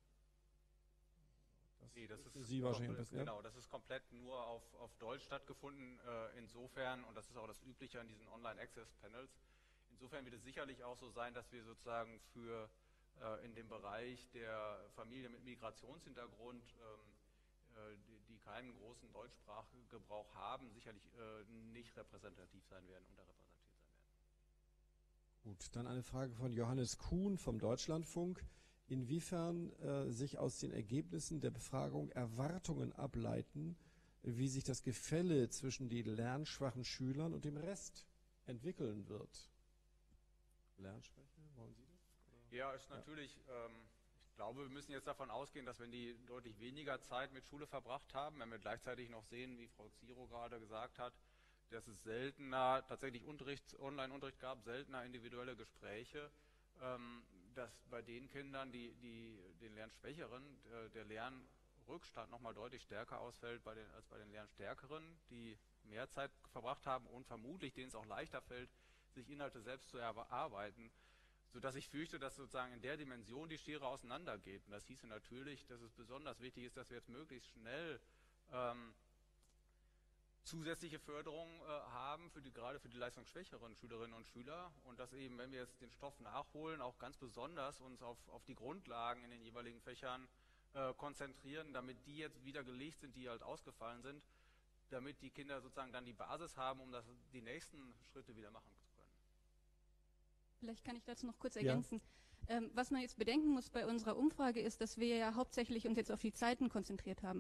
Nee, das ist Sie wahrscheinlich besser, genau, das ist komplett nur auf Deutsch stattgefunden. Insofern, und das ist auch das Übliche an diesen Online-Access-Panels, insofern wird es sicherlich auch so sein, dass wir sozusagen für in dem Bereich der Familie mit Migrationshintergrund, die keinen großen Deutschsprachgebrauch haben, sicherlich nicht repräsentativ sein werden, unterrepräsentiert sein werden. Gut, dann eine Frage von Johannes Kuhn vom Deutschlandfunk. Inwiefern sich aus den Ergebnissen der Befragung Erwartungen ableiten, wie sich das Gefälle zwischen den lernschwachen Schülern und dem Rest entwickeln wird? Lernschwäche, wollen Sie das? Oder? Ja, ist natürlich, ich glaube, wir müssen jetzt davon ausgehen, dass wenn die deutlich weniger Zeit mit Schule verbracht haben, wenn wir gleichzeitig noch sehen, wie Frau Ziro gerade gesagt hat, dass es seltener tatsächlich Online-Unterricht gab, seltener individuelle Gespräche, dass bei den Kindern, den Lernschwächeren, der Lernrückstand nochmal deutlich stärker ausfällt als bei den Lernstärkeren, die mehr Zeit verbracht haben und vermutlich denen es auch leichter fällt, sich Inhalte selbst zu erarbeiten, sodass ich fürchte, dass sozusagen in der Dimension die Schere auseinandergeht. Und das hieße natürlich, dass es besonders wichtig ist, dass wir jetzt möglichst schnell zusätzliche Förderung haben, gerade für die leistungsschwächeren Schülerinnen und Schüler und dass eben, wenn wir jetzt den Stoff nachholen, auch ganz besonders uns auf die Grundlagen in den jeweiligen Fächern konzentrieren, damit die jetzt wieder gelegt sind, die halt ausgefallen sind, damit die Kinder sozusagen dann die Basis haben, um die nächsten Schritte wieder machen zu können. Vielleicht kann ich dazu noch kurz ergänzen. Ja. Was man jetzt bedenken muss bei unserer Umfrage ist, dass wir ja hauptsächlich uns jetzt auf die Zeiten konzentriert haben.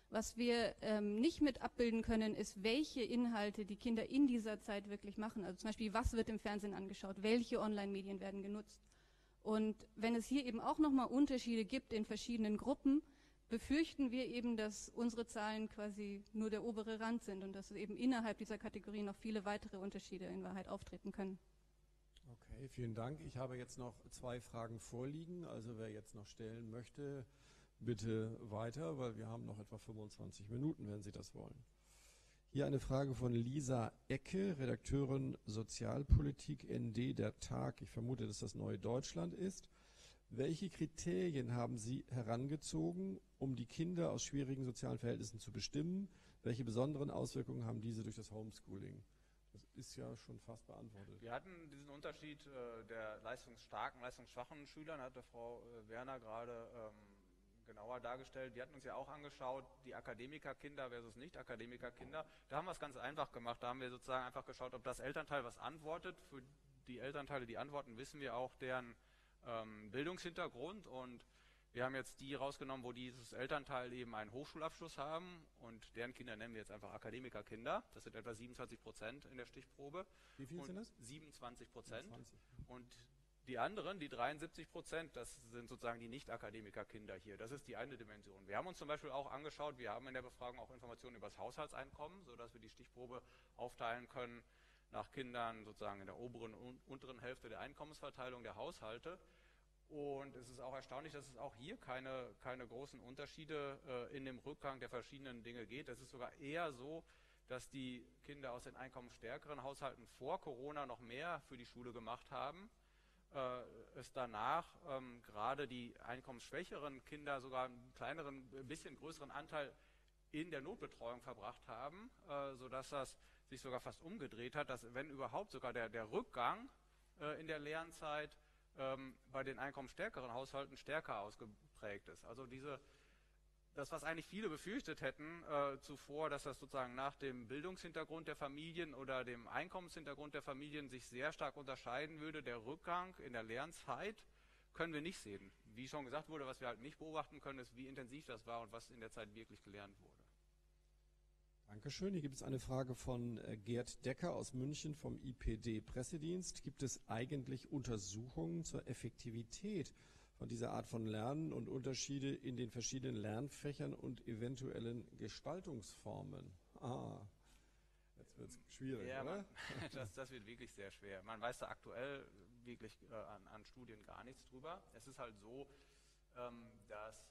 Was wir nicht mit abbilden können, ist, welche Inhalte die Kinder in dieser Zeit wirklich machen. Also zum Beispiel, was wird im Fernsehen angeschaut, welche Online-Medien werden genutzt. Und wenn es hier eben auch nochmal Unterschiede gibt in verschiedenen Gruppen, befürchten wir eben, dass unsere Zahlen quasi nur der obere Rand sind und dass eben innerhalb dieser Kategorie noch viele weitere Unterschiede in Wahrheit auftreten können. Okay, vielen Dank. Ich habe jetzt noch 2 Fragen vorliegen. Also wer jetzt noch stellen möchte, bitte weiter, weil wir haben noch etwa 25 Minuten, wenn Sie das wollen. Hier eine Frage von Lisa Ecke, Redakteurin Sozialpolitik ND der Tag. Ich vermute, dass das Neue Deutschland ist. Welche Kriterien haben Sie herangezogen, um die Kinder aus schwierigen sozialen Verhältnissen zu bestimmen? Welche besonderen Auswirkungen haben diese durch das Homeschooling? Das ist ja schon fast beantwortet. Wir hatten diesen Unterschied der leistungsstarken, leistungsschwachen Schülern, hatte Frau Werner gerade genauer dargestellt. Wir hatten uns ja auch angeschaut, die Akademikerkinder versus Nicht-Akademikerkinder. Da haben wir es ganz einfach gemacht. Da haben wir sozusagen einfach geschaut, ob das Elternteil was antwortet. Für die Elternteile, die antworten, wissen wir auch deren Bildungshintergrund. Und wir haben jetzt die rausgenommen, wo dieses Elternteil eben einen Hochschulabschluss haben. Und deren Kinder nennen wir jetzt einfach Akademikerkinder. Das sind etwa 27% in der Stichprobe. Wie viel sind das? 27%. Und die anderen, die 73%, das sind sozusagen die Nicht-Akademiker-Kinder hier. Das ist die eine Dimension. Wir haben uns zum Beispiel auch angeschaut, wir haben in der Befragung auch Informationen über das Haushaltseinkommen, sodass wir die Stichprobe aufteilen können nach Kindern sozusagen in der oberen und unteren Hälfte der Einkommensverteilung der Haushalte. Und es ist auch erstaunlich, dass es auch hier keine großen Unterschiede in dem Rückgang der verschiedenen Dinge geht. Es ist sogar eher so, dass die Kinder aus den einkommensstärkeren Haushalten vor Corona noch mehr für die Schule gemacht haben. Es danach gerade die einkommensschwächeren Kinder sogar einen kleineren, ein bisschen größeren Anteil in der Notbetreuung verbracht haben, sodass das sich sogar fast umgedreht hat, dass wenn überhaupt sogar der Rückgang in der Lernzeit bei den einkommensstärkeren Haushalten stärker ausgeprägt ist. Also das, was eigentlich viele befürchtet hätten zuvor, dass das sozusagen nach dem Bildungshintergrund der Familien oder dem Einkommenshintergrund der Familien sich sehr stark unterscheiden würde, der Rückgang in der Lernzeit, können wir nicht sehen. Wie schon gesagt wurde, was wir halt nicht beobachten können, ist, wie intensiv das war und was in der Zeit wirklich gelernt wurde. Dankeschön. Hier gibt es eine Frage von Gerd Decker aus München vom IPD-Pressedienst. Gibt es eigentlich Untersuchungen zur Effektivität von dieser Art von Lernen und Unterschiede in den verschiedenen Lernfächern und eventuellen Gestaltungsformen? Jetzt wird es schwierig, ja, oder? Das wird wirklich sehr schwer. Man weiß da aktuell wirklich an Studien gar nichts drüber. Es ist halt so, dass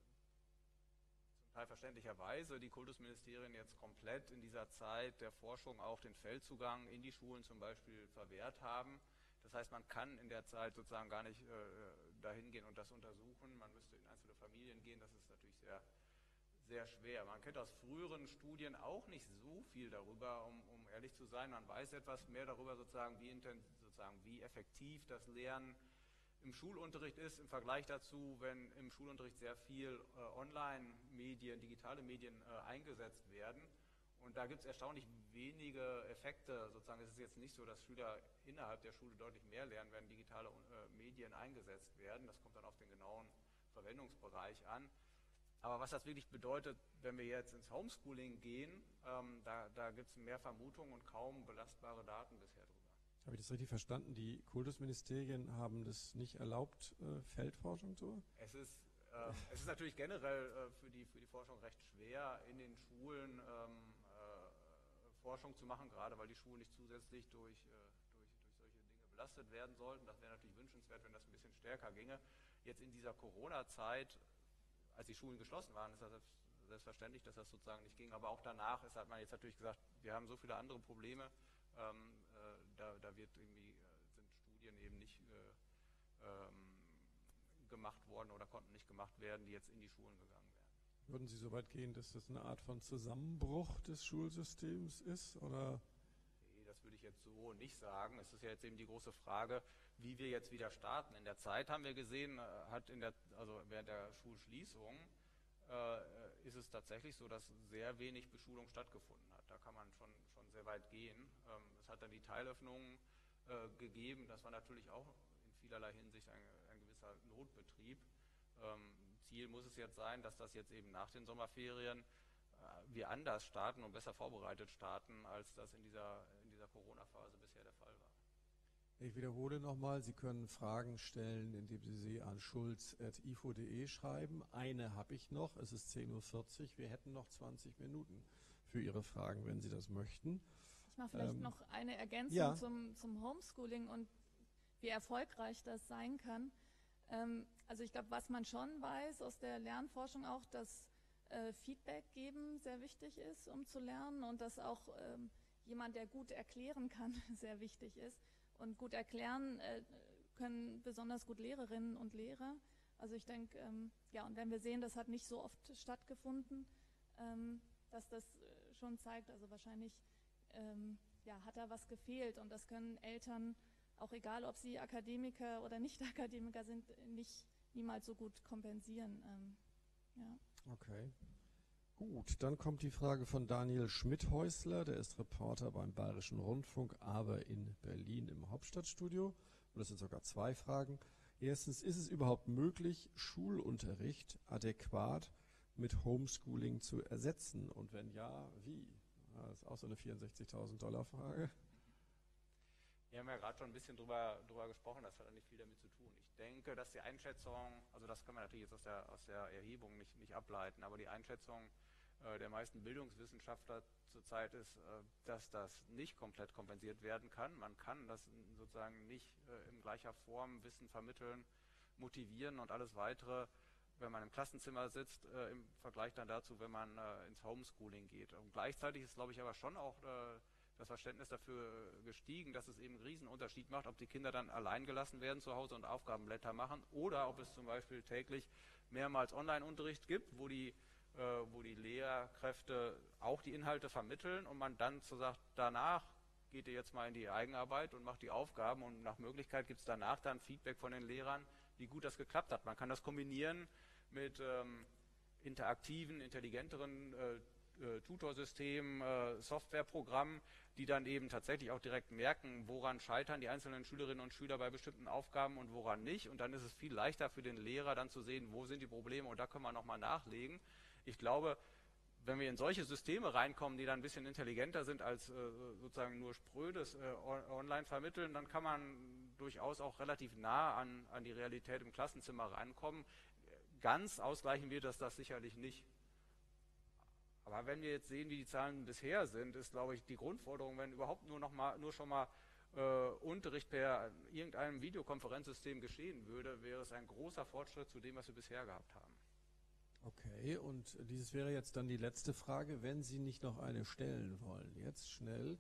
zum Teil verständlicherweise die Kultusministerien jetzt komplett in dieser Zeit der Forschung auch den Feldzugang in die Schulen zum Beispiel verwehrt haben. Das heißt, man kann in der Zeit sozusagen gar nicht dahin gehen und das untersuchen. Man müsste in einzelne Familien gehen. Das ist natürlich sehr, sehr schwer. Man kennt aus früheren Studien auch nicht so viel darüber, um ehrlich zu sein. Man weiß etwas mehr darüber, sozusagen wie effektiv das Lernen im Schulunterricht ist, im Vergleich dazu, wenn im Schulunterricht sehr viel Online-Medien, digitale Medien eingesetzt werden. Und da gibt es erstaunlich wenige Effekte. Sozusagen es ist jetzt nicht so, dass Schüler innerhalb der Schule deutlich mehr lernen, wenn digitale Medien eingesetzt werden. Das kommt dann auf den genauen Verwendungsbereich an. Aber was das wirklich bedeutet, wenn wir jetzt ins Homeschooling gehen, da gibt es mehr Vermutungen und kaum belastbare Daten bisher drüber. Habe ich das richtig verstanden? Die Kultusministerien haben das nicht erlaubt, Feldforschung zu? Es ist natürlich generell für die Forschung recht schwer, in den Schulen Forschung zu machen, gerade weil die Schulen nicht zusätzlich durch solche Dinge belastet werden sollten. Das wäre natürlich wünschenswert, wenn das ein bisschen stärker ginge. Jetzt in dieser Corona-Zeit, als die Schulen geschlossen waren, ist das selbstverständlich, dass das sozusagen nicht ging. Aber auch danach hat man jetzt natürlich gesagt, wir haben so viele andere Probleme, da sind Studien eben nicht gemacht worden oder konnten nicht gemacht werden, die jetzt in die Schulen gegangen wären. Würden Sie so weit gehen, dass das eine Art von Zusammenbruch des Schulsystems ist? Oder? Nee, das würde ich jetzt so nicht sagen. Es ist ja jetzt eben die große Frage, wie wir jetzt wieder starten. In der Zeit haben wir gesehen, während der Schulschließung ist es tatsächlich so, dass sehr wenig Beschulung stattgefunden hat. Da kann man schon sehr weit gehen. Es hat dann die Teilöffnungen gegeben. Das war natürlich auch in vielerlei Hinsicht ein gewisser Notbetrieb. Ziel muss es jetzt sein, dass das jetzt eben nach den Sommerferien wir anders starten und besser vorbereitet starten, als das in dieser Corona-Phase bisher der Fall war. Ich wiederhole nochmal, Sie können Fragen stellen, indem Sie sie an schulz.ifo.de schreiben. Eine habe ich noch, es ist 10:40 Uhr. Wir hätten noch 20 Minuten für Ihre Fragen, wenn Sie das möchten. Ich mache vielleicht noch eine Ergänzung ja. zum Homeschooling und wie erfolgreich das sein kann. Also ich glaube, was man schon weiß aus der Lernforschung auch, dass Feedback geben sehr wichtig ist, um zu lernen, und dass auch jemand, der gut erklären kann, sehr wichtig ist. Und gut erklären können besonders gut Lehrerinnen und Lehrer. Also ich denke, ja, und wenn wir sehen, das hat nicht so oft stattgefunden, dass das schon zeigt, also wahrscheinlich ja, hat da was gefehlt, und das können Eltern, auch egal ob sie Akademiker oder nicht Akademiker sind, niemals so gut kompensieren. Ja. Okay. Gut, dann kommt die Frage von Daniel Schmidhäusler, der ist Reporter beim Bayerischen Rundfunk, aber in Berlin im Hauptstadtstudio. Und das sind sogar zwei Fragen. Erstens, ist es überhaupt möglich, Schulunterricht adäquat mit Homeschooling zu ersetzen? Und wenn ja, wie? Das ist auch so eine 64.000 $ Frage. Wir haben ja gerade schon ein bisschen drüber gesprochen, das hat ja nicht viel damit zu tun. Ich denke, dass die Einschätzung, also das können wir natürlich jetzt aus der Erhebung nicht ableiten, aber die Einschätzung der meisten Bildungswissenschaftler zurzeit ist, dass das nicht komplett kompensiert werden kann. Man kann das sozusagen nicht in gleicher Form Wissen vermitteln, motivieren und alles Weitere, wenn man im Klassenzimmer sitzt, im Vergleich dann dazu, wenn man ins Homeschooling geht. Und gleichzeitig ist, glaube ich, aber schon auch das Verständnis dafür gestiegen, dass es eben einen Riesenunterschied macht, ob die Kinder dann allein gelassen werden zu Hause und Aufgabenblätter machen oder ob es zum Beispiel täglich mehrmals Online-Unterricht gibt, wo die Lehrkräfte auch die Inhalte vermitteln und man dann so sagt, danach geht ihr jetzt mal in die Eigenarbeit und macht die Aufgaben, und nach Möglichkeit gibt es danach dann Feedback von den Lehrern, wie gut das geklappt hat. Man kann das kombinieren mit interaktiven, intelligenteren Tutorsystemen, Softwareprogrammen, die dann eben tatsächlich auch direkt merken, woran scheitern die einzelnen Schülerinnen und Schüler bei bestimmten Aufgaben und woran nicht. Und dann ist es viel leichter für den Lehrer dann zu sehen, wo sind die Probleme, und da können wir nochmal nachlegen. Ich glaube, wenn wir in solche Systeme reinkommen, die dann ein bisschen intelligenter sind als sozusagen nur sprödes online vermitteln, dann kann man durchaus auch relativ nah an die Realität im Klassenzimmer rankommen. Ganz ausgleichen wird das sicherlich nicht. Aber wenn wir jetzt sehen, wie die Zahlen bisher sind, ist, glaube ich, die Grundforderung, wenn überhaupt nur schon mal Unterricht per irgendeinem Videokonferenzsystem geschehen würde, wäre es ein großer Fortschritt zu dem, was wir bisher gehabt haben. Okay, und dieses wäre jetzt dann die letzte Frage, wenn Sie nicht noch eine stellen wollen. Jetzt schnell.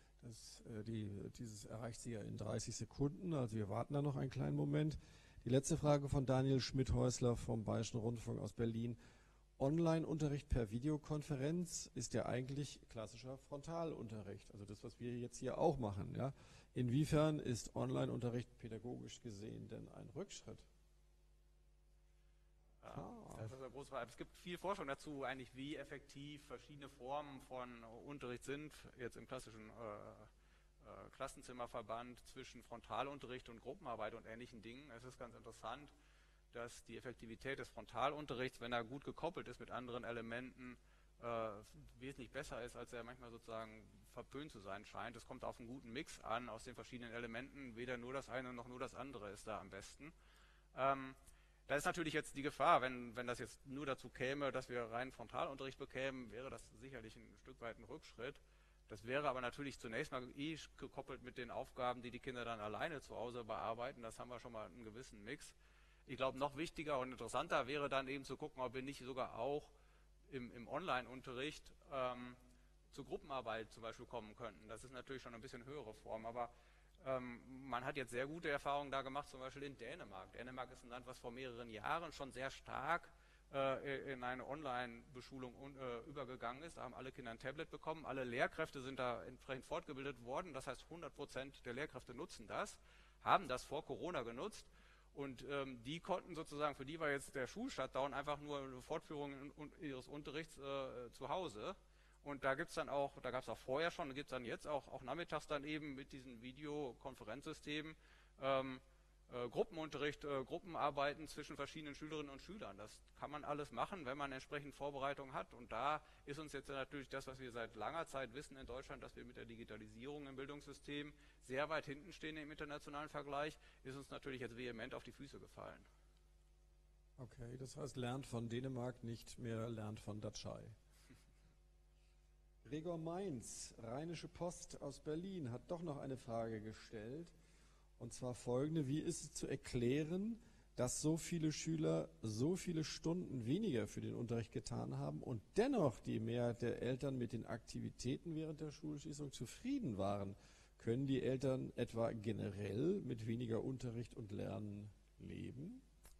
Dieses erreicht Sie ja in 30 Sekunden, also wir warten da noch einen kleinen Moment. Die letzte Frage von Daniel Schmidhäusler vom Bayerischen Rundfunk aus Berlin. Online-Unterricht per Videokonferenz ist ja eigentlich klassischer Frontalunterricht, also das, was wir jetzt hier auch machen. Ja? Inwiefern ist Online-Unterricht pädagogisch gesehen denn ein Rückschritt? Ja, das ist eine große Frage. Es gibt viel Forschung dazu, eigentlich wie effektiv verschiedene Formen von Unterricht sind, jetzt im klassischen Klassenzimmerverband zwischen Frontalunterricht und Gruppenarbeit und ähnlichen Dingen. Es ist ganz interessant, dass die Effektivität des Frontalunterrichts, wenn er gut gekoppelt ist mit anderen Elementen, wesentlich besser ist, als er manchmal sozusagen verpönt zu sein scheint. Es kommt auf einen guten Mix an aus den verschiedenen Elementen, weder nur das eine noch nur das andere ist da am besten. Da ist natürlich jetzt die Gefahr, wenn das jetzt nur dazu käme, dass wir rein Frontalunterricht bekämen, wäre das sicherlich ein Stück weit ein Rückschritt. Das wäre aber natürlich zunächst mal gekoppelt mit den Aufgaben, die die Kinder dann alleine zu Hause bearbeiten. Das haben wir schon mal einen gewissen Mix. Ich glaube, noch wichtiger und interessanter wäre dann eben zu gucken, ob wir nicht sogar auch im Online-Unterricht zu Gruppenarbeit zum Beispiel kommen könnten. Das ist natürlich schon ein bisschen höhere Form, aber man hat jetzt sehr gute Erfahrungen da gemacht, zum Beispiel in Dänemark. Dänemark ist ein Land, was vor mehreren Jahren schon sehr stark in eine Online-Beschulung übergegangen ist. Da haben alle Kinder ein Tablet bekommen, alle Lehrkräfte sind da entsprechend fortgebildet worden. Das heißt, 100% der Lehrkräfte nutzen das, haben das vor Corona genutzt. Und die konnten sozusagen, für die war jetzt der Schulshutdown einfach nur eine Fortführung ihres Unterrichts zu Hause. Und da gibt's dann auch, da gab es auch vorher schon, da gibt es dann jetzt auch nachmittags dann eben mit diesen Videokonferenzsystemen Gruppenunterricht, Gruppenarbeiten zwischen verschiedenen Schülerinnen und Schülern. Das kann man alles machen, wenn man entsprechend Vorbereitung hat. Und da ist uns jetzt natürlich das, was wir seit langer Zeit wissen in Deutschland, dass wir mit der Digitalisierung im Bildungssystem sehr weit hinten stehen im internationalen Vergleich, ist uns natürlich jetzt vehement auf die Füße gefallen. Okay, das heißt, lernt von Dänemark, nicht mehr lernt von Datschei. Gregor Mainz, Rheinische Post aus Berlin, hat doch noch eine Frage gestellt. Und zwar folgende: Wie ist es zu erklären, dass so viele Schüler so viele Stunden weniger für den Unterricht getan haben und dennoch die Mehrheit der Eltern mit den Aktivitäten während der Schulschließung zufrieden waren? Können die Eltern etwa generell mit weniger Unterricht und Lernen leben?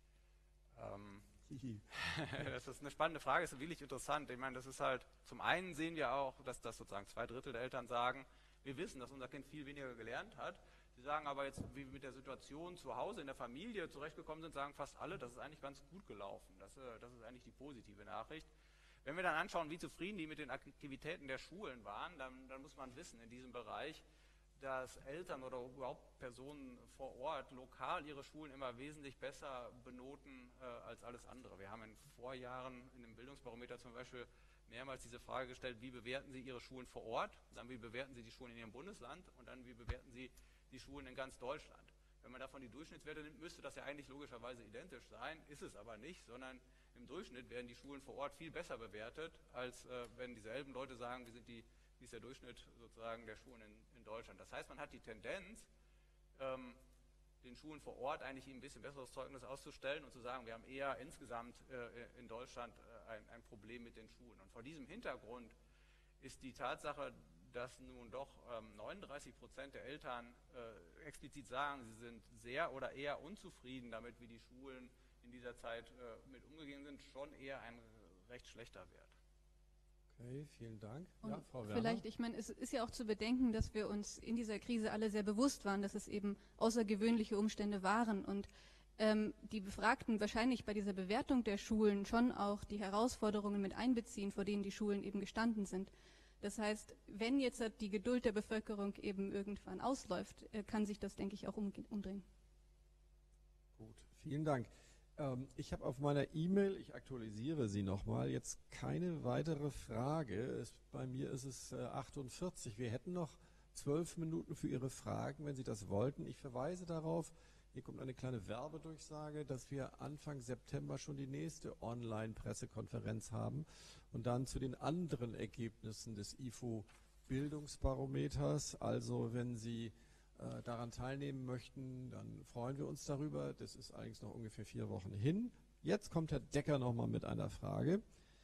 Das ist eine spannende Frage, ist wirklich interessant. Ich meine, das ist halt, zum einen sehen wir auch, dass das sozusagen 2/3 der Eltern sagen, wir wissen, dass unser Kind viel weniger gelernt hat. Sie sagen aber jetzt, wie wir mit der Situation zu Hause in der Familie zurechtgekommen sind, sagen fast alle, das ist eigentlich ganz gut gelaufen. Das ist eigentlich die positive Nachricht. Wenn wir dann anschauen, wie zufrieden die mit den Aktivitäten der Schulen waren, dann muss man wissen, in diesem Bereich, dass Eltern oder überhaupt Personen vor Ort lokal ihre Schulen immer wesentlich besser benoten als alles andere. Wir haben in Vorjahren in dem Bildungsbarometer zum Beispiel mehrmals diese Frage gestellt, wie bewerten Sie Ihre Schulen vor Ort, dann wie bewerten Sie die Schulen in Ihrem Bundesland und dann wie bewerten Sie die Schulen in ganz Deutschland. Wenn man davon die Durchschnittswerte nimmt, müsste das ja eigentlich logischerweise identisch sein, ist es aber nicht, sondern im Durchschnitt werden die Schulen vor Ort viel besser bewertet, als wenn dieselben Leute sagen, wie ist der Durchschnitt sozusagen der Schulen in Deutschland. Das heißt, man hat die Tendenz, den Schulen vor Ort eigentlich ein bisschen besseres Zeugnis auszustellen und zu sagen, wir haben eher insgesamt in Deutschland ein Problem mit den Schulen. Und vor diesem Hintergrund ist die Tatsache, dass nun doch 39% der Eltern explizit sagen, sie sind sehr oder eher unzufrieden damit, wie die Schulen in dieser Zeit mit umgegangen sind, schon eher ein recht schlechter Wert. Okay, vielen Dank. Und ja, Frau Werner. vielleicht, ich meine, es ist ja auch zu bedenken, dass wir uns in dieser Krise alle sehr bewusst waren, dass es eben außergewöhnliche Umstände waren und die Befragten wahrscheinlich bei dieser Bewertung der Schulen schon auch die Herausforderungen mit einbeziehen, vor denen die Schulen eben gestanden sind. Das heißt, wenn jetzt die Geduld der Bevölkerung eben irgendwann ausläuft, kann sich das, denke ich, auch umdrehen. Gut, vielen Dank. Ich habe auf meiner E-Mail, ich aktualisiere sie nochmal, jetzt keine weitere Frage. Bei mir ist es 48. Wir hätten noch 12 Minuten für Ihre Fragen, wenn Sie das wollten. Ich verweise darauf, hier kommt eine kleine Werbedurchsage, dass wir Anfang September schon die nächste Online-Pressekonferenz haben und dann zu den anderen Ergebnissen des IFO-Bildungsbarometers. Also wenn Sie daran teilnehmen möchten, dann freuen wir uns darüber. Das ist allerdings noch ungefähr 4 Wochen hin. Jetzt kommt Herr Decker nochmal mit einer Frage.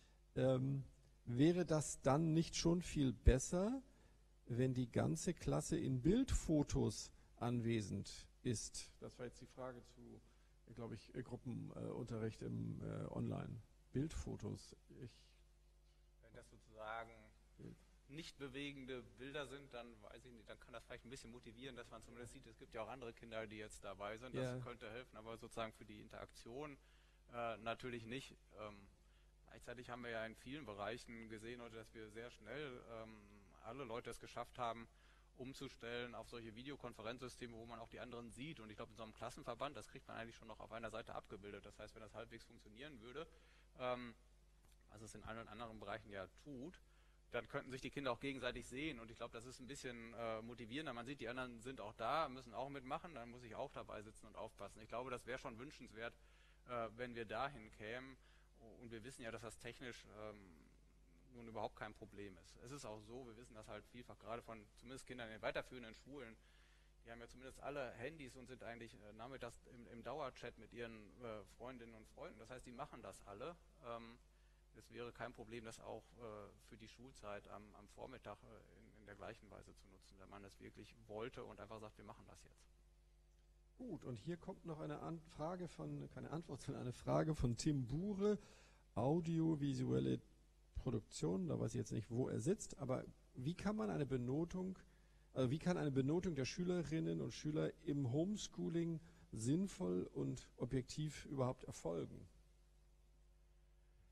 Wäre das dann nicht schon viel besser, wenn die ganze Klasse in Bildfotos anwesend ist? Das war jetzt die Frage zu, glaube ich, Gruppenunterricht im Online. Bildfotos. Wenn das sozusagen nicht bewegende Bilder sind, dann weiß ich nicht, dann kann das vielleicht ein bisschen motivieren, dass man zumindest sieht, es gibt ja auch andere Kinder, die jetzt dabei sind, das könnte helfen, aber sozusagen für die Interaktion natürlich nicht. Gleichzeitig haben wir ja in vielen Bereichen gesehen heute, dass wir sehr schnell alle Leute es geschafft haben, umzustellen auf solche Videokonferenzsysteme, wo man auch die anderen sieht. Und ich glaube, in so einem Klassenverband, das kriegt man eigentlich schon noch auf einer Seite abgebildet. Das heißt, wenn das halbwegs funktionieren würde, was es in allen anderen Bereichen ja tut, dann könnten sich die Kinder auch gegenseitig sehen. Und ich glaube, das ist ein bisschen motivierender. Man sieht, die anderen sind auch da, müssen auch mitmachen, dann muss ich auch dabei sitzen und aufpassen. Ich glaube, das wäre schon wünschenswert, wenn wir dahin kämen. Und wir wissen ja, dass das technisch nun überhaupt kein Problem ist. Es ist auch so, wir wissen das halt vielfach gerade von zumindest Kindern in den weiterführenden Schulen, die haben ja zumindest alle Handys und sind eigentlich nachmittags im Dauerchat mit ihren Freundinnen und Freunden. Das heißt, die machen das alle. Es wäre kein Problem, das auch für die Schulzeit am Vormittag in der gleichen Weise zu nutzen, wenn man es wirklich wollte und einfach sagt, wir machen das jetzt. Gut, und hier kommt noch eine Frage keine Antwort, sondern eine Frage von Tim Bure, audiovisuelle Produktion, da weiß ich jetzt nicht, wo er sitzt, aber wie kann eine Benotung der Schülerinnen und Schüler im Homeschooling sinnvoll und objektiv überhaupt erfolgen?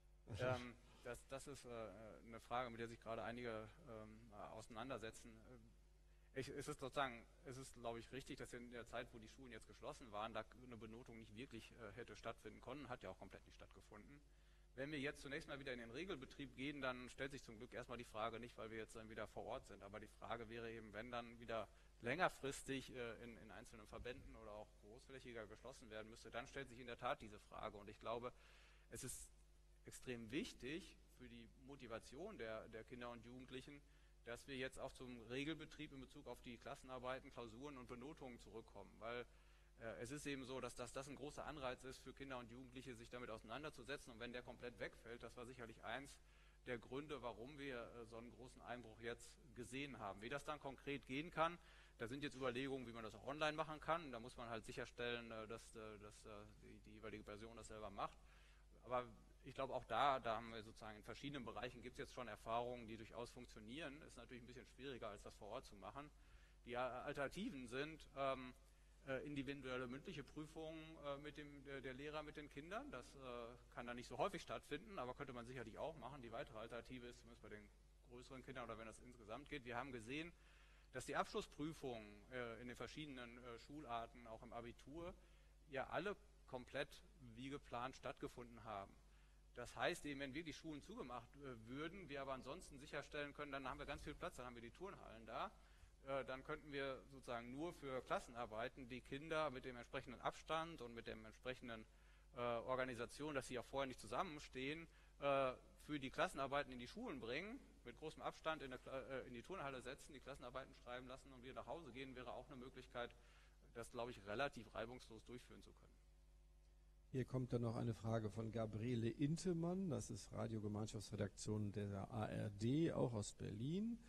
Das ist eine Frage, mit der sich gerade einige auseinandersetzen. es ist, glaube ich, richtig, dass in der Zeit, wo die Schulen jetzt geschlossen waren, da eine Benotung nicht wirklich hätte stattfinden können, hat ja auch komplett nicht stattgefunden. Wenn wir jetzt zunächst mal wieder in den Regelbetrieb gehen, dann stellt sich zum Glück erstmal die Frage nicht, weil wir jetzt dann wieder vor Ort sind, aber die Frage wäre eben, wenn dann wieder längerfristig in einzelnen Verbänden oder auch großflächiger geschlossen werden müsste, dann stellt sich in der Tat diese Frage. Und ich glaube, es ist extrem wichtig für die Motivation der Kinder und Jugendlichen, dass wir jetzt auch zum Regelbetrieb in Bezug auf die Klassenarbeiten, Klausuren und Benotungen zurückkommen, weil es ist eben so, dass das ein großer Anreiz ist für Kinder und Jugendliche, sich damit auseinanderzusetzen, und wenn der komplett wegfällt, das war sicherlich eins der Gründe, warum wir so einen großen Einbruch jetzt gesehen haben. Wie das dann konkret gehen kann, da sind jetzt Überlegungen, wie man das auch online machen kann, da muss man halt sicherstellen, dass die jeweilige Person das selber macht, aber ich glaube auch da haben wir sozusagen in verschiedenen Bereichen gibt es jetzt schon Erfahrungen, die durchaus funktionieren. Ist natürlich ein bisschen schwieriger, als das vor Ort zu machen. Die Alternativen sind individuelle mündliche Prüfungen der Lehrer mit den Kindern. Das kann da nicht so häufig stattfinden, aber könnte man sicherlich auch machen. Die weitere Alternative ist zumindest bei den größeren Kindern oder wenn das insgesamt geht. Wir haben gesehen, dass die Abschlussprüfungen in den verschiedenen Schularten, auch im Abitur, ja alle komplett wie geplant stattgefunden haben. Das heißt eben, wenn wirklich Schulen zugemacht würden, wir aber ansonsten sicherstellen können, dann haben wir ganz viel Platz, dann haben wir die Turnhallen da, dann könnten wir sozusagen nur für Klassenarbeiten die Kinder mit dem entsprechenden Abstand und mit dem entsprechenden Organisation, dass sie ja vorher nicht zusammenstehen, für die Klassenarbeiten in die Schulen bringen, mit großem Abstand in die Turnhalle setzen, die Klassenarbeiten schreiben lassen und wieder nach Hause gehen, wäre auch eine Möglichkeit, das, glaube ich, relativ reibungslos durchführen zu können. Hier kommt dann noch eine Frage von Gabriele Intemann, das ist Radiogemeinschaftsredaktion der ARD, auch aus Berlin.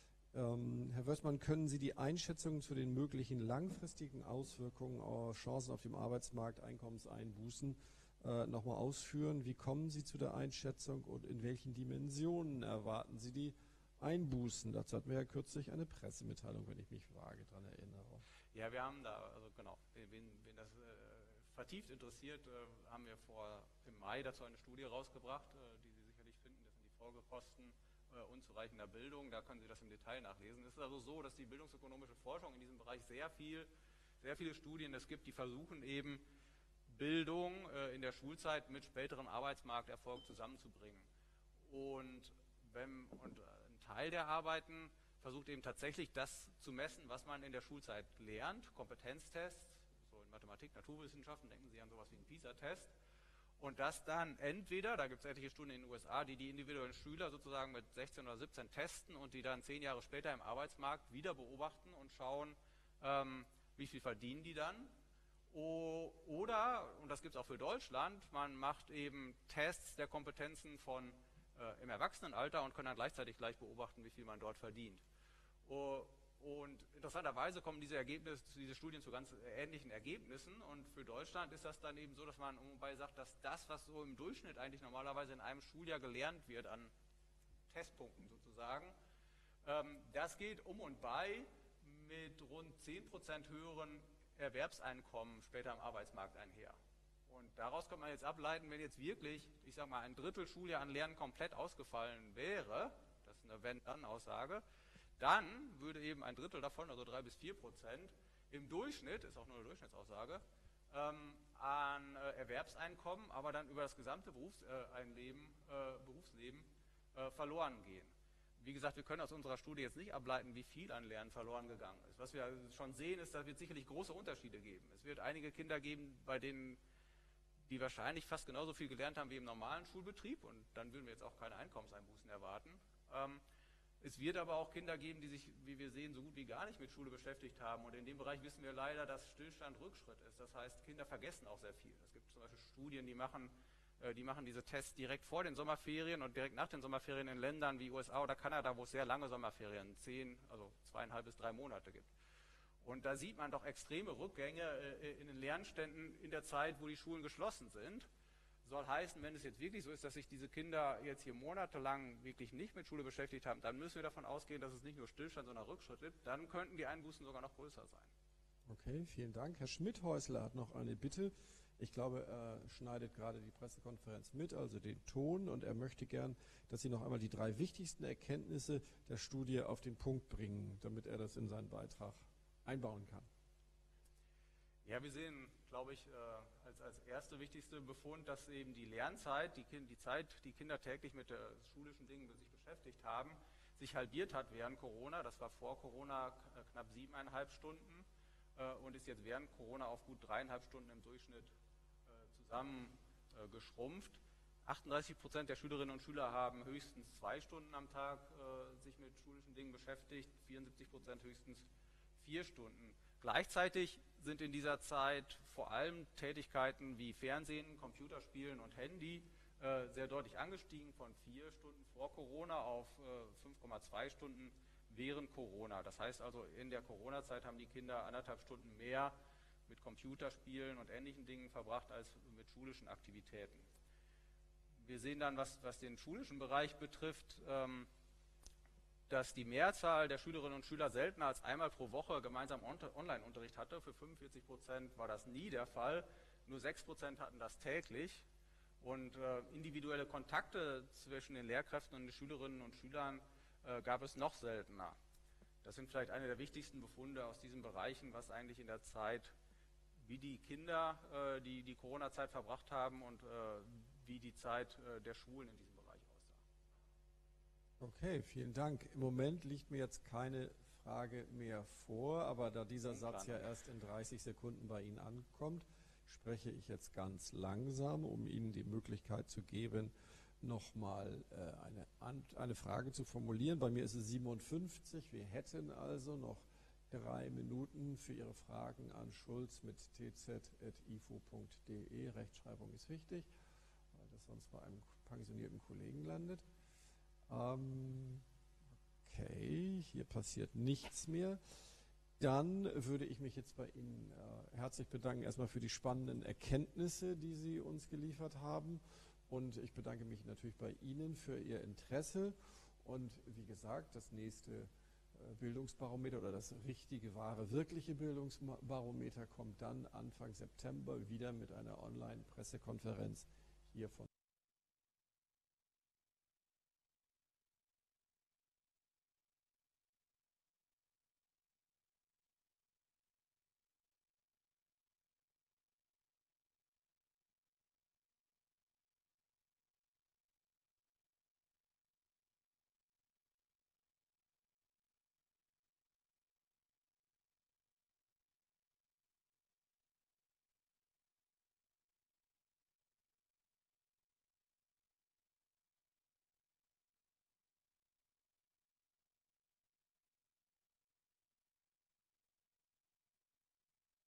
Herr Wörthmann, können Sie die Einschätzungen zu den möglichen langfristigen Auswirkungen, Chancen auf dem Arbeitsmarkt, Einkommenseinbußen nochmal ausführen? Wie kommen Sie zu der Einschätzung und in welchen Dimensionen erwarten Sie die Einbußen? Dazu hatten wir ja kürzlich eine Pressemitteilung, wenn ich mich vage daran erinnere. Ja, wir haben da, also genau, wen das vertieft interessiert, haben wir im Mai dazu eine Studie rausgebracht, die Sie sicherlich finden. Das sind die Folgekosten unzureichender Bildung. Da können Sie das im Detail nachlesen. Es ist also so, dass die bildungsökonomische Forschung in diesem Bereich sehr viele Studien es gibt, die versuchen eben Bildung in der Schulzeit mit späterem Arbeitsmarkterfolg zusammenzubringen. Und ein Teil der Arbeiten versucht eben tatsächlich das zu messen, was man in der Schulzeit lernt, Kompetenztests, so in Mathematik, Naturwissenschaften, denken Sie an sowas wie einen PISA-Test. Und das dann entweder, da gibt es etliche Studien in den USA, die individuellen Schüler sozusagen mit 16 oder 17 testen und die dann 10 Jahre später im Arbeitsmarkt wieder beobachten und schauen, wie viel verdienen die dann. Oder, und das gibt es auch für Deutschland, man macht eben Tests der Kompetenzen im Erwachsenenalter und kann dann gleichzeitig gleich beobachten, wie viel man dort verdient. Und interessanterweise kommen diese Studien zu ganz ähnlichen Ergebnissen, und für Deutschland ist das dann eben so, dass man umbei sagt, dass das, was so im Durchschnitt eigentlich normalerweise in einem Schuljahr gelernt wird, an Testpunkten sozusagen, das geht um und bei mit rund 10% höheren Erwerbseinkommen später am Arbeitsmarkt einher. Und daraus kann man jetzt ableiten, wenn jetzt wirklich, ich sag mal, ein Drittel Schuljahr an Lernen komplett ausgefallen wäre, das ist eine Wenn-Dann-Aussage, dann würde eben ein Drittel davon, also 3-4%, im Durchschnitt, ist auch nur eine Durchschnittsaussage, an Erwerbseinkommen, aber dann über das gesamte Berufsleben verloren gehen. Wie gesagt, wir können aus unserer Studie jetzt nicht ableiten, wie viel an Lernen verloren gegangen ist. Was wir schon sehen, ist, dass es sicherlich große Unterschiede geben. Es wird einige Kinder geben, bei denen die wahrscheinlich fast genauso viel gelernt haben wie im normalen Schulbetrieb, und dann würden wir jetzt auch keine Einkommenseinbußen erwarten. Es wird aber auch Kinder geben, die sich, wie wir sehen, so gut wie gar nicht mit Schule beschäftigt haben, und in dem Bereich wissen wir leider, dass Stillstand Rückschritt ist. Das heißt, Kinder vergessen auch sehr viel. Es gibt zum Beispiel Studien, die machen diese Tests direkt vor den Sommerferien und direkt nach den Sommerferien in Ländern wie USA oder Kanada, wo es sehr lange Sommerferien, 2,5 bis 3 Monate gibt. Und da sieht man doch extreme Rückgänge in den Lernständen in der Zeit, wo die Schulen geschlossen sind. Soll heißen, wenn es jetzt wirklich so ist, dass sich diese Kinder jetzt hier monatelang wirklich nicht mit Schule beschäftigt haben, dann müssen wir davon ausgehen, dass es nicht nur Stillstand, sondern Rückschritt gibt. Dann könnten die Einbußen sogar noch größer sein. Okay, vielen Dank. Herr Schmidhäusler hat noch eine Bitte. Ich glaube, er schneidet gerade die Pressekonferenz mit, also den Ton, und er möchte gern, dass Sie noch einmal die 3 wichtigsten Erkenntnisse der Studie auf den Punkt bringen, damit er das in seinen Beitrag einbauen kann. Ja, wir sehen, glaube ich, als erste wichtigste Befund, dass eben die Lernzeit, die Zeit, die Kinder täglich mit schulischen Dingen sich beschäftigt haben, sich halbiert hat während Corona. Das war vor Corona knapp 7,5 Stunden und ist jetzt während Corona auf gut 3,5 Stunden im Durchschnitt zusammen geschrumpft. 38% der Schülerinnen und Schüler haben höchstens 2 Stunden am Tag sich mit schulischen Dingen beschäftigt, 74% höchstens 4 Stunden. Gleichzeitig sind in dieser Zeit vor allem Tätigkeiten wie Fernsehen, Computerspielen und Handy sehr deutlich angestiegen, von 4 Stunden vor Corona auf 5,2 Stunden während Corona. Das heißt also, in der Corona-Zeit haben die Kinder 1,5 Stunden mehr mit Computerspielen und ähnlichen Dingen verbracht als mit schulischen Aktivitäten. Wir sehen dann, was den schulischen Bereich betrifft, dass die Mehrzahl der Schülerinnen und Schüler seltener als einmal pro Woche gemeinsam Online-Unterricht hatte. Für 45% war das nie der Fall, nur 6% hatten das täglich. Und individuelle Kontakte zwischen den Lehrkräften und den Schülerinnen und Schülern gab es noch seltener. Das sind vielleicht eine der wichtigsten Befunde aus diesen Bereichen, was eigentlich in der Zeit, wie die Kinder die Corona-Zeit verbracht haben und wie die Zeit der Schulen in diesem Bereich aussah. Okay, vielen Dank. Im Moment liegt mir jetzt keine Frage mehr vor, aber da dieser Satz ja erst in 30 Sekunden bei Ihnen ankommt, spreche ich jetzt ganz langsam, um Ihnen die Möglichkeit zu geben, nochmal eine Frage zu formulieren. Bei mir ist es 57. Wir hätten also noch 3 Minuten für Ihre Fragen an Schulz mit tz.ifo.de. Rechtschreibung ist wichtig, weil das sonst bei einem pensionierten Kollegen landet. Okay, hier passiert nichts mehr. Dann würde ich mich jetzt bei Ihnen herzlich bedanken, erstmal für die spannenden Erkenntnisse, die Sie uns geliefert haben. Und ich bedanke mich natürlich bei Ihnen für Ihr Interesse. Und wie gesagt, das nächste Bildungsbarometer oder das richtige, wahre, wirkliche Bildungsbarometer kommt dann Anfang September wieder mit einer Online-Pressekonferenz hier von